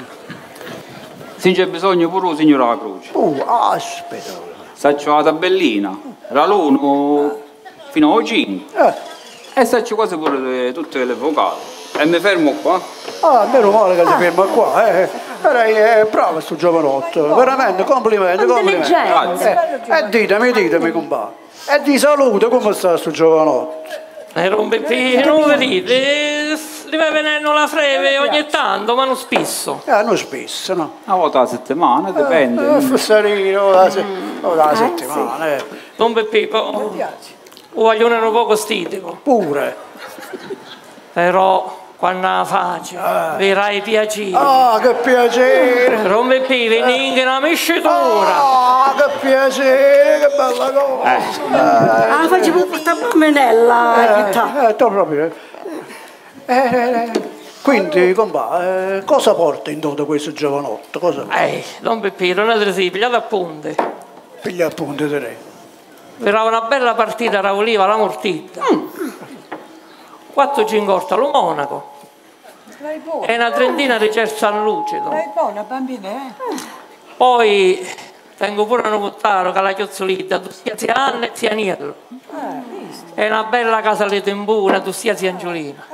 Se c'è bisogno pure lo segno la croce. Uh, aspetta. Saccio la tabellina, l'uno fino a cinque. E saccio quasi pure le- tutte le vocali. E mi fermo qua. Ah, meno male che si ferma qua, eh. Però è bravo sto giovanotto, veramente, complimenti, complimenti. Grazie. Eh, e ditemi, ditemi, compà. E di salute, come sta sto giovanotto? E rompe P, non vedete, gli va venendo la freve ogni tanto, ma non spesso. Eh, non spesso, no? Una volta alla settimana, Eh, dipende. Fussarino, la, se- oh, la settimana, eh. Rompe P, oh, voglio un poco stitico. Pure. Però quando la faccio, vedrai piacere. Ah, che piacere! Rompe P, vieni in una miscitura. Ah, che piacere, che bella cosa! Ah, facciamo questa menella. Eh, eh, tu proprio. Eh, eh, eh. Quindi, compà, eh, cosa porta in dote questo giovanotto? Cosa? Eh, Rompe P, non è si pigliato a punte. Piglia appunto di lei. Era una bella partita a Oliva, la mortita. quattro cinquanta allo Monaco. E una trentina di Cer San Lucido. Dai buona bambina, eh? Poi tengo pure un puttaro che la chiozzolita, tu sia zia Anna e zia Aniello. E una bella casa alle tempune, tu sia zia Angiolina.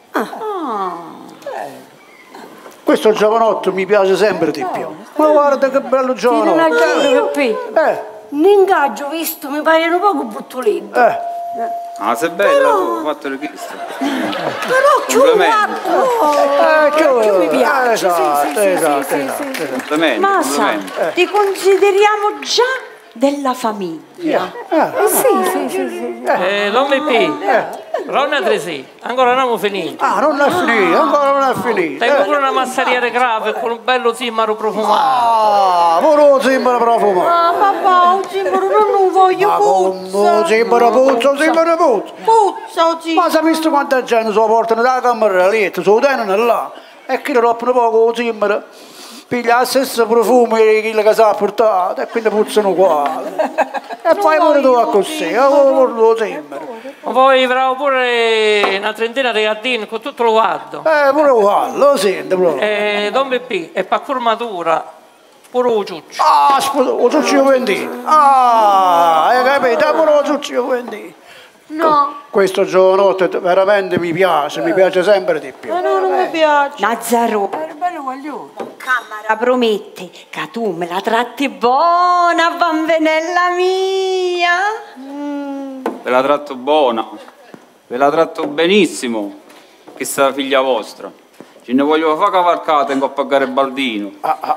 Questo giovanotto mi piace sempre di più. Ma guarda che bello Ti non giovanotto! aggiungo P. Eh, Un ingaggio visto, mi pare un poco buttolino. eh. Ah, sei bella tu, hai fatto il registro. Però c'è un Complimenti. guardo. che- che mi piace. Sì, esatto, sì, sì, esatto, sì, sì, esatto, sì, sì. esatto. Complimenti, Masa, complimenti. ti consideriamo già della famiglia. Eh sì, sì, sì, sì. E Rompe P, Ronna Tresi, ancora non abbiamo finito. Ah, non è finito, ancora non è finito. Tengo Eh. pure una massariera grave con un bello zimmaro profumato. Ah, pure lo zimbro profumato. Ah, papà, un zimbro non lo voglio, Ma come puzza. lo zimbro puzza, lo zimbro puzza. Puzza, o zimbro. Ma sapete quanta gente se lo portano dalla camera lì, se lo tengono là, e chi lo rompano poco lo zimbro, piglia lo stesso profumo di quello che si ha portato, e quindi puzzano uguali. E poi pure tu a così, e pure lo zimbro. Poi avrò pure una trentina di gattini con tutto lo guardo. Eh, pure uguale, lo sento proprio. E Don Beppì, e per curmatura, pure lo ciuccio. Ah, scusa, lo ciuccio vendi. Ah, hai capito? Pure lo ciuccio vendi. No, Questo giovanotto veramente mi piace, mi piace sempre di più. ma no, non mi piace. Nazzaro, È bello guaglione. camera promette che tu me la tratti buona, bambinella mia. Ve la tratto buona, ve la tratto benissimo, che sta figlia vostra. Ce ne voglio fare cavalcata in coppa a Garibaldino.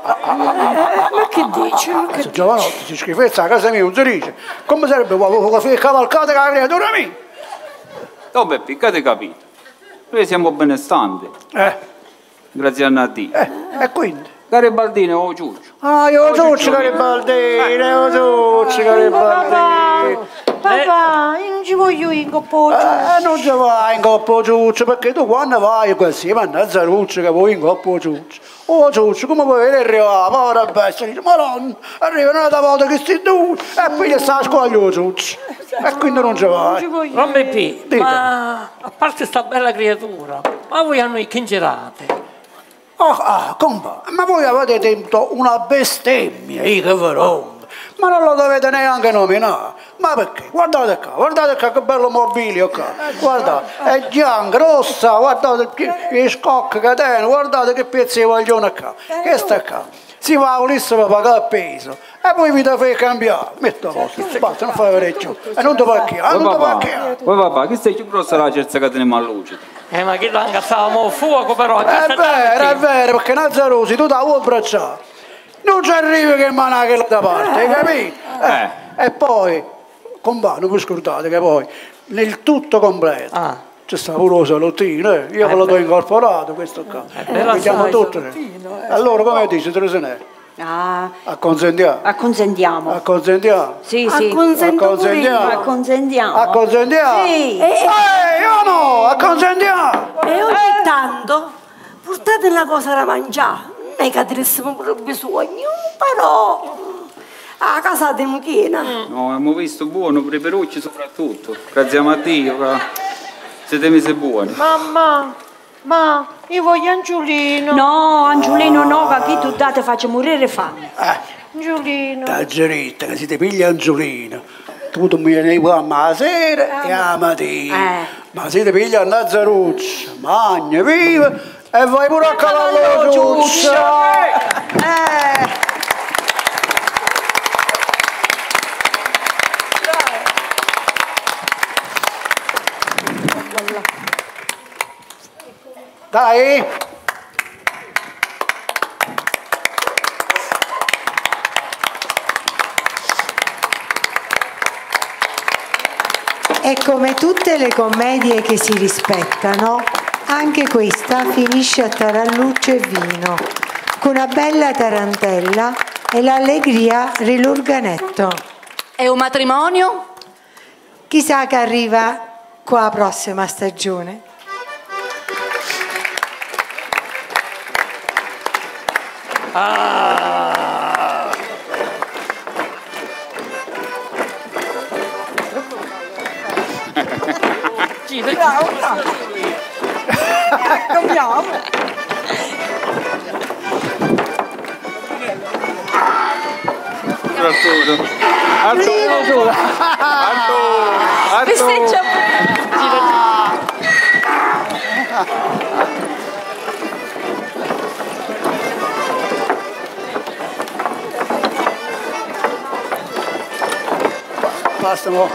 Ma che dici? Questo giovanotto si schifezza a casa mia, non si dice. Come sarebbe la figlia cavalcata che la creatura mia? Oh Beppi, che hai capito? Noi siamo benestanti. Eh. Grazie a Dio. Eh, e quindi? Garibaldino o ciuccio. Ah, io lo ciuccio Garibaldino, io lo ciuccio Garibaldino. Papà, io non ci voglio in coppo. Eh, non ci vai in coppo ciuccio, perché tu quando vai così, ma non Zaruccio che vuoi in coppo ciuccio. Oh ciuccio, come puoi vedere arrivare, povera bestia, dice, ma non, arriva un'altra volta che stai due, e poi sta a scuola io ciuccio. E quindi non ci vai. Rompe P, ma a parte sta bella creatura, ma voi a noi che girate? Ah, ah, compa, ma voi avete detto una bestemmia, io che verrò. Ma non lo dovete neanche nominare. Ma perché? Guardate qua, guardate qua che bello mobilio qua. Guardate, è bianca, rossa, guardate che scocchi che tiene, guardate che pezzi di guaglione qua. Che sta qua? Si va a Ulisse per pagare il peso e poi vi deve cambiare. Metto a posto, basta, non fai vedere giù. E non ti pacchiare, non ti pacchiare. Poi papà, che stai più grossa la cerza che teniamo a luce? Eh, ma che là incazzavamo fuoco però. È vero, è vero, perché Nazzarosi tu da vuoi abbracciare. Non ci arrivi che manà che da parte, hai capito? Eh. E poi, compà, non vi scordate che poi, nel tutto completo, ah. c'è sta pure lo salottino, eh? io eh, ve lo do incorporato questo qua. Eh, vediamo tutto. Eh. Allora, come dice Tresenè? Ah. Acconsentiamo. Acconsentiamo. Acconsentiamo. Sì, sì. Acconsentiamo. Acconsentiamo. Acconsentiamo. Sì. Eh, io no, acconsentiamo. E ogni tanto portate una cosa da mangiare. Non è che avressimo pure bisogno, però a casa di mucchina. No, abbiamo visto buono, preperucci soprattutto. Grazie a Dio, siete mesi buoni. Mamma, ma io voglio Angiolino. No, Angiolino no, che chi tu date faccia morire fame. Eh, Angiolino. Da Geritta, che si ti piglia Angiolino. Tu mi vieni qua la sera e la mattina. Eh. Ma si ti piglia a Nazzaruccio, magna, vive. E vai pure a cavallo giusto! Eh! Dai! E come tutte le commedie che si rispettano, anche questa finisce a taralluccio e vino, con una bella tarantella e l'allegria rilurganetto. È un matrimonio? Chissà che arriva qua la prossima stagione. Ah. Cambiamo. Arturo. Arturo. Arturo. Festeggia. Basta mo.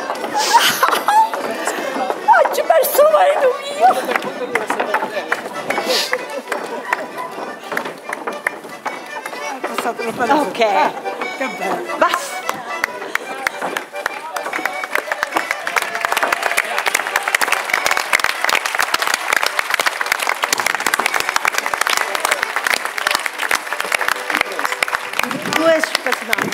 Oggi perso il marito mio. Ok, che bello. Basta. Due spaziali.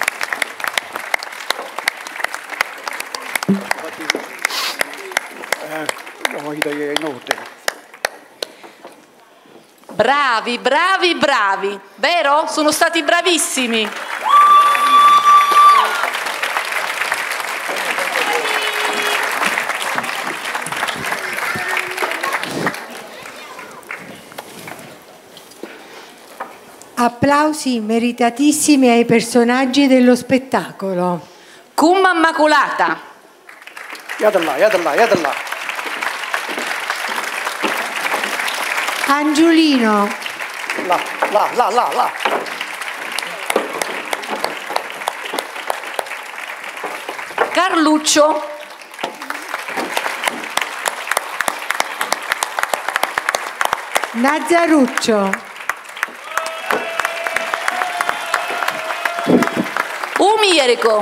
Bravi, bravi, bravi, vero? Sono stati bravissimi. Applausi meritatissimi ai personaggi dello spettacolo. Cumma Immacolata. Yadalla, yadalla, yadalla. Angiolino. Là, là, là, là, là. Carluccio. Nazzaruccio. Umierico.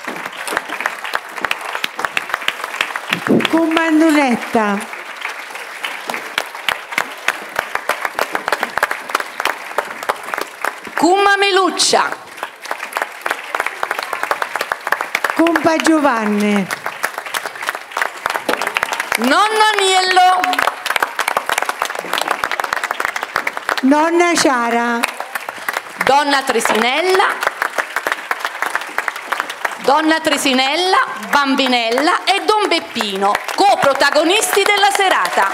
Comandunetta. Cumma Meluccia. Compa Giovanni. Nonno Aniello. Nonna Ciara. Donna Tresinella. Donna Tresinella, Bambinella e Don Beppino, coprotagonisti della serata.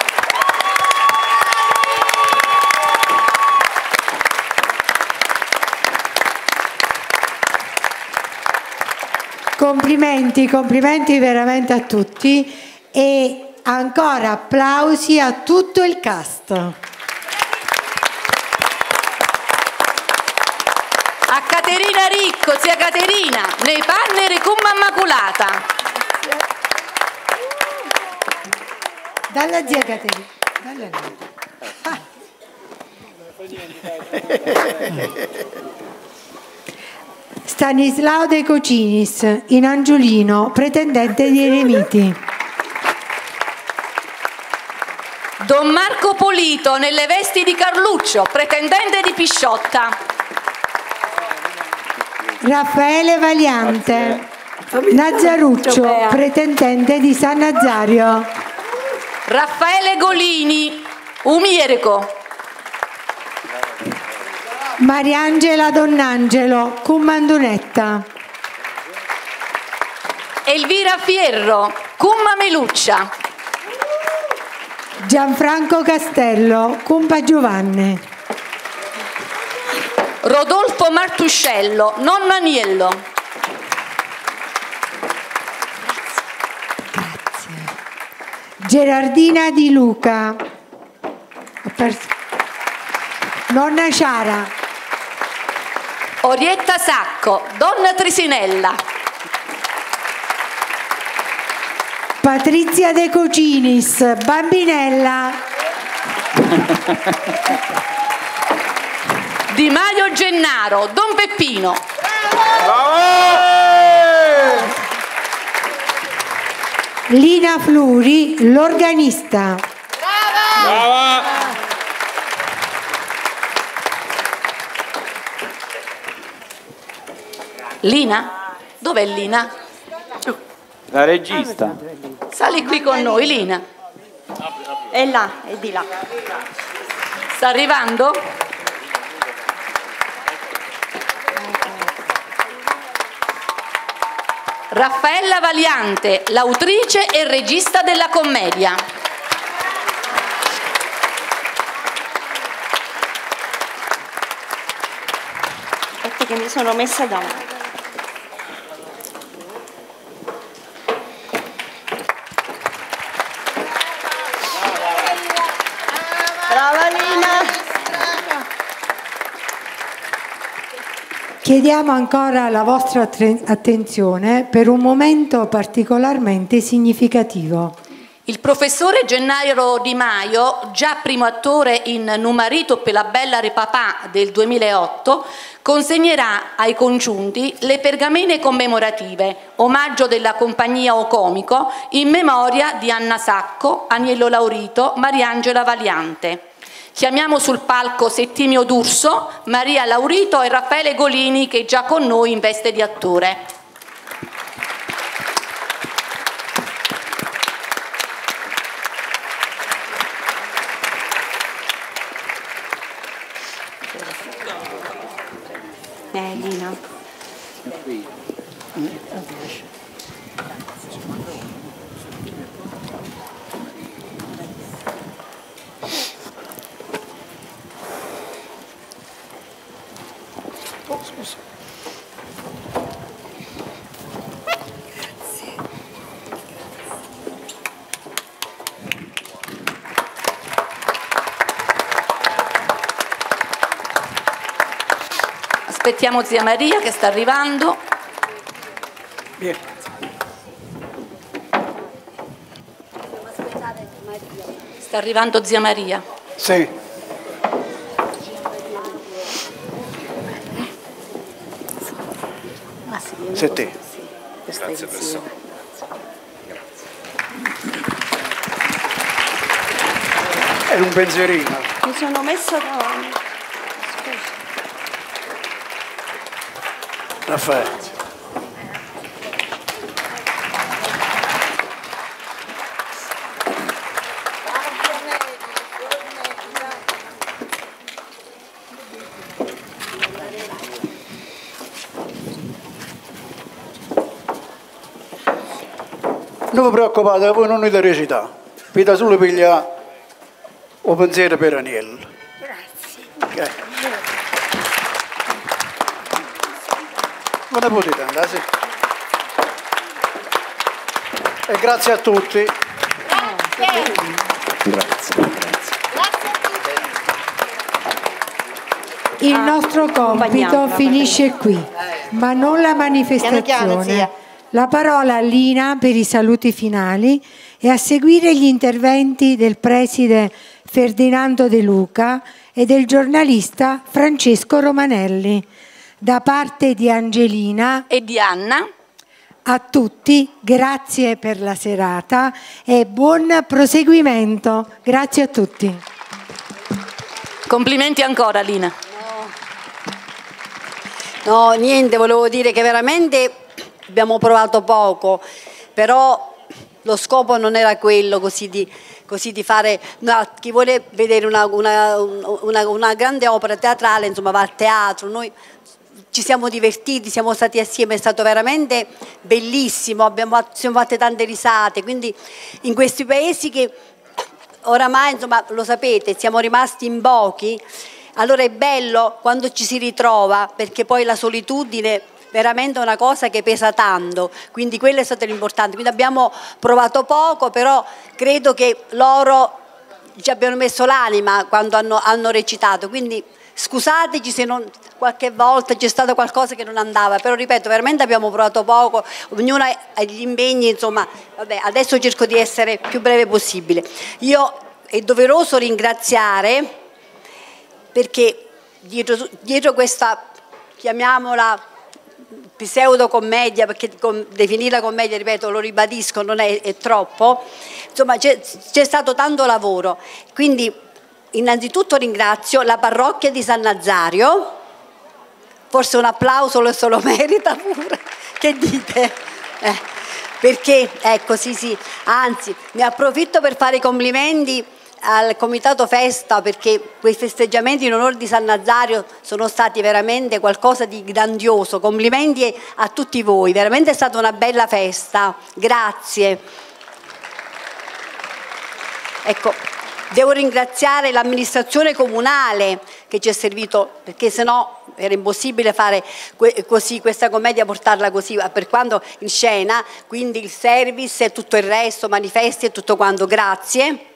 Complimenti, complimenti veramente a tutti e ancora applausi a tutto il cast. A Caterina Ricco, zia Caterina, nei panni con Immacolata. Dalla zia Caterina. Dalla ah. Stanislao De Cocinis, in Angiolino, pretendente di Eremiti. Don Marco Polito, nelle vesti di Carluccio, pretendente di Pisciotta. Raffaele Valiante, Nazzaruccio, pretendente di San Nazario. Raffaele Golini, Umierico. Mariangela Donnangelo, Cummandunetta. Elvira Fierro, Cumma Meluccia. Gianfranco Castello, Cumpa Giovanni. Rodolfo Martuscello, nonno Aniello. Grazie. Gerardina Di Luca. Ho perso. Nonna Ciara. Orietta Sacco, donna Trisinella. Patrizia De Cocinis, bambinella. Di Maio Gennaro, Don Peppino. Lina Fluri, l'organista. Brava! Lina? Dov'è Lina? La regista. Sali qui con noi, Lina. È là, è di là. Sta arrivando? Raffaella Valiante, l'autrice e regista della commedia. Aspetta che mi sono messa davanti. Brava Lina! Chiediamo ancora la vostra attenzione per un momento particolarmente significativo. Il professore Gennaro Di Maio, già primo attore in Numarito per la bella re papà del duemilaotto, consegnerà ai congiunti le pergamene commemorative, omaggio della compagnia O Comico, in memoria di Anna Sacco, Aniello Laurito, Mariangela Valiante. Chiamiamo sul palco Settimio D'Urso, Maria Laurito e Raffaele Golini, che è già con noi in veste di attore. Eh, Lina. Oh, scusa. Aspettiamo zia Maria che sta arrivando. Vieni. Sta arrivando zia Maria. Sì. Sei te. Grazie professore. È un pensierino. Mi sono messa davanti. Scusa. Raffaele. Non vi preoccupate, voi non avete recità. Vi da solo piglia o pensiero per Aniello. Grazie. Okay. Non ne potete andare, sì. E grazie a tutti. Grazie. Grazie. Il nostro compito finisce qui, ma non la manifestazione. La parola a Lina per i saluti finali e a seguire gli interventi del preside Ferdinando De Luca e del giornalista Francesco Romanelli. Da parte di Angelina e di Anna, a tutti grazie per la serata e buon proseguimento. Grazie a tutti. Complimenti ancora, Lina. No, niente, volevo dire che veramente abbiamo provato poco, però lo scopo non era quello così di, così di fare, no, chi vuole vedere una, una, una, una grande opera teatrale, insomma, va al teatro. Noi ci siamo divertiti, siamo stati assieme, è stato veramente bellissimo, abbiamo, siamo fatte tante risate, quindi in questi paesi che oramai, insomma, lo sapete, siamo rimasti in pochi. Allora è bello quando ci si ritrova, perché poi la solitudine veramente è una cosa che pesa tanto, quindi quello è stato l'importante. Quindi abbiamo provato poco, però credo che loro ci abbiano messo l'anima quando hanno, hanno recitato, quindi scusateci se non, qualche volta c'è stato qualcosa che non andava, però ripeto, veramente abbiamo provato poco, ognuno ha gli impegni, insomma, vabbè, adesso cerco di essere più breve possibile. Io è doveroso ringraziare, perché dietro, dietro questa, chiamiamola pseudo commedia, perché com, definirla commedia, ripeto, lo ribadisco, non è, è troppo, insomma c'è stato tanto lavoro, quindi innanzitutto ringrazio la parrocchia di San Nazario, forse un applauso lo, se lo merita pure, che dite? Eh, perché, ecco, sì sì, anzi, ne approfitto per fare i complimenti al Comitato Festa, perché quei festeggiamenti in onore di San Nazario sono stati veramente qualcosa di grandioso. Complimenti a tutti voi, veramente è stata una bella festa, grazie. Ecco, devo ringraziare l'amministrazione comunale che ci è servito, perché sennò era impossibile fare così questa commedia, portarla così per quanto in scena, quindi il service e tutto il resto, manifesti e tutto quanto, grazie.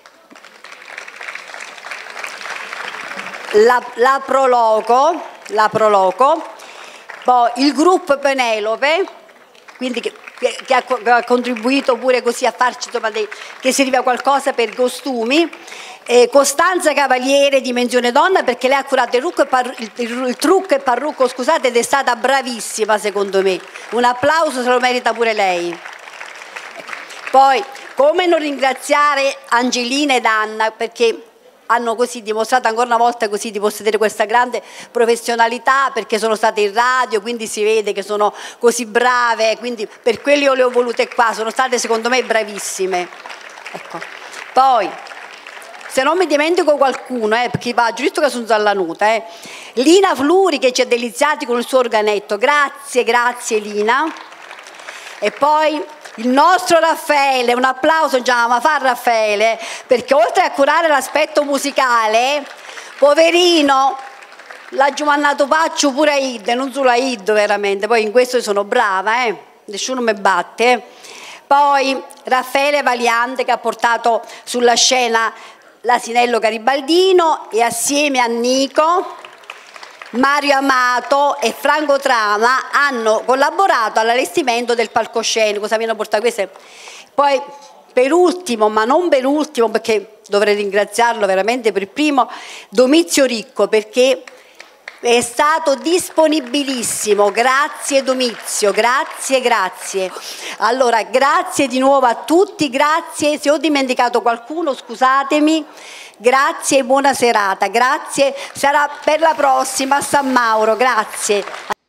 La, la Proloco, la Proloco, poi il gruppo Penelope, quindi che, che, ha, che ha contribuito pure così a farci, insomma, dei, che serviva qualcosa per i costumi, eh, Costanza Cavaliere, Dimensione Donna, perché lei ha curato il trucco, e parru- il, il, il trucco e parrucco, scusate, ed è stata bravissima secondo me, un applauso se lo merita pure lei. Poi come non ringraziare Angelina ed Anna, perché hanno così dimostrato ancora una volta così di possedere questa grande professionalità, perché sono state in radio, quindi si vede che sono così brave, quindi per quello io le ho volute qua, sono state secondo me bravissime. Ecco. Poi, se non mi dimentico qualcuno, eh, perché va giusto che sono zallanuta, eh. Lina Fluri che ci ha deliziati con il suo organetto, grazie, grazie Lina. E poi il nostro Raffaele, un applauso già, ma fa Raffaele, perché oltre a curare l'aspetto musicale, poverino, l'ha giovannato paccio pure a Id, non solo a Id veramente, poi in questo sono brava, eh? Nessuno mi batte. Eh? Poi Raffaele Valiante che ha portato sulla scena l'Asinello Garibaldino e assieme a Nico, Mario Amato e Franco Trama hanno collaborato all'allestimento del palcoscenico. Cosa mi hanno portato queste? Poi per ultimo, ma non per ultimo, perché dovrei ringraziarlo veramente per primo, Domizio Ricco, perché è stato disponibilissimo. Grazie Domizio, grazie, grazie. Allora, grazie di nuovo a tutti, grazie, se ho dimenticato qualcuno scusatemi. Grazie e buona serata, grazie, sarà per la prossima a San Mauro, grazie.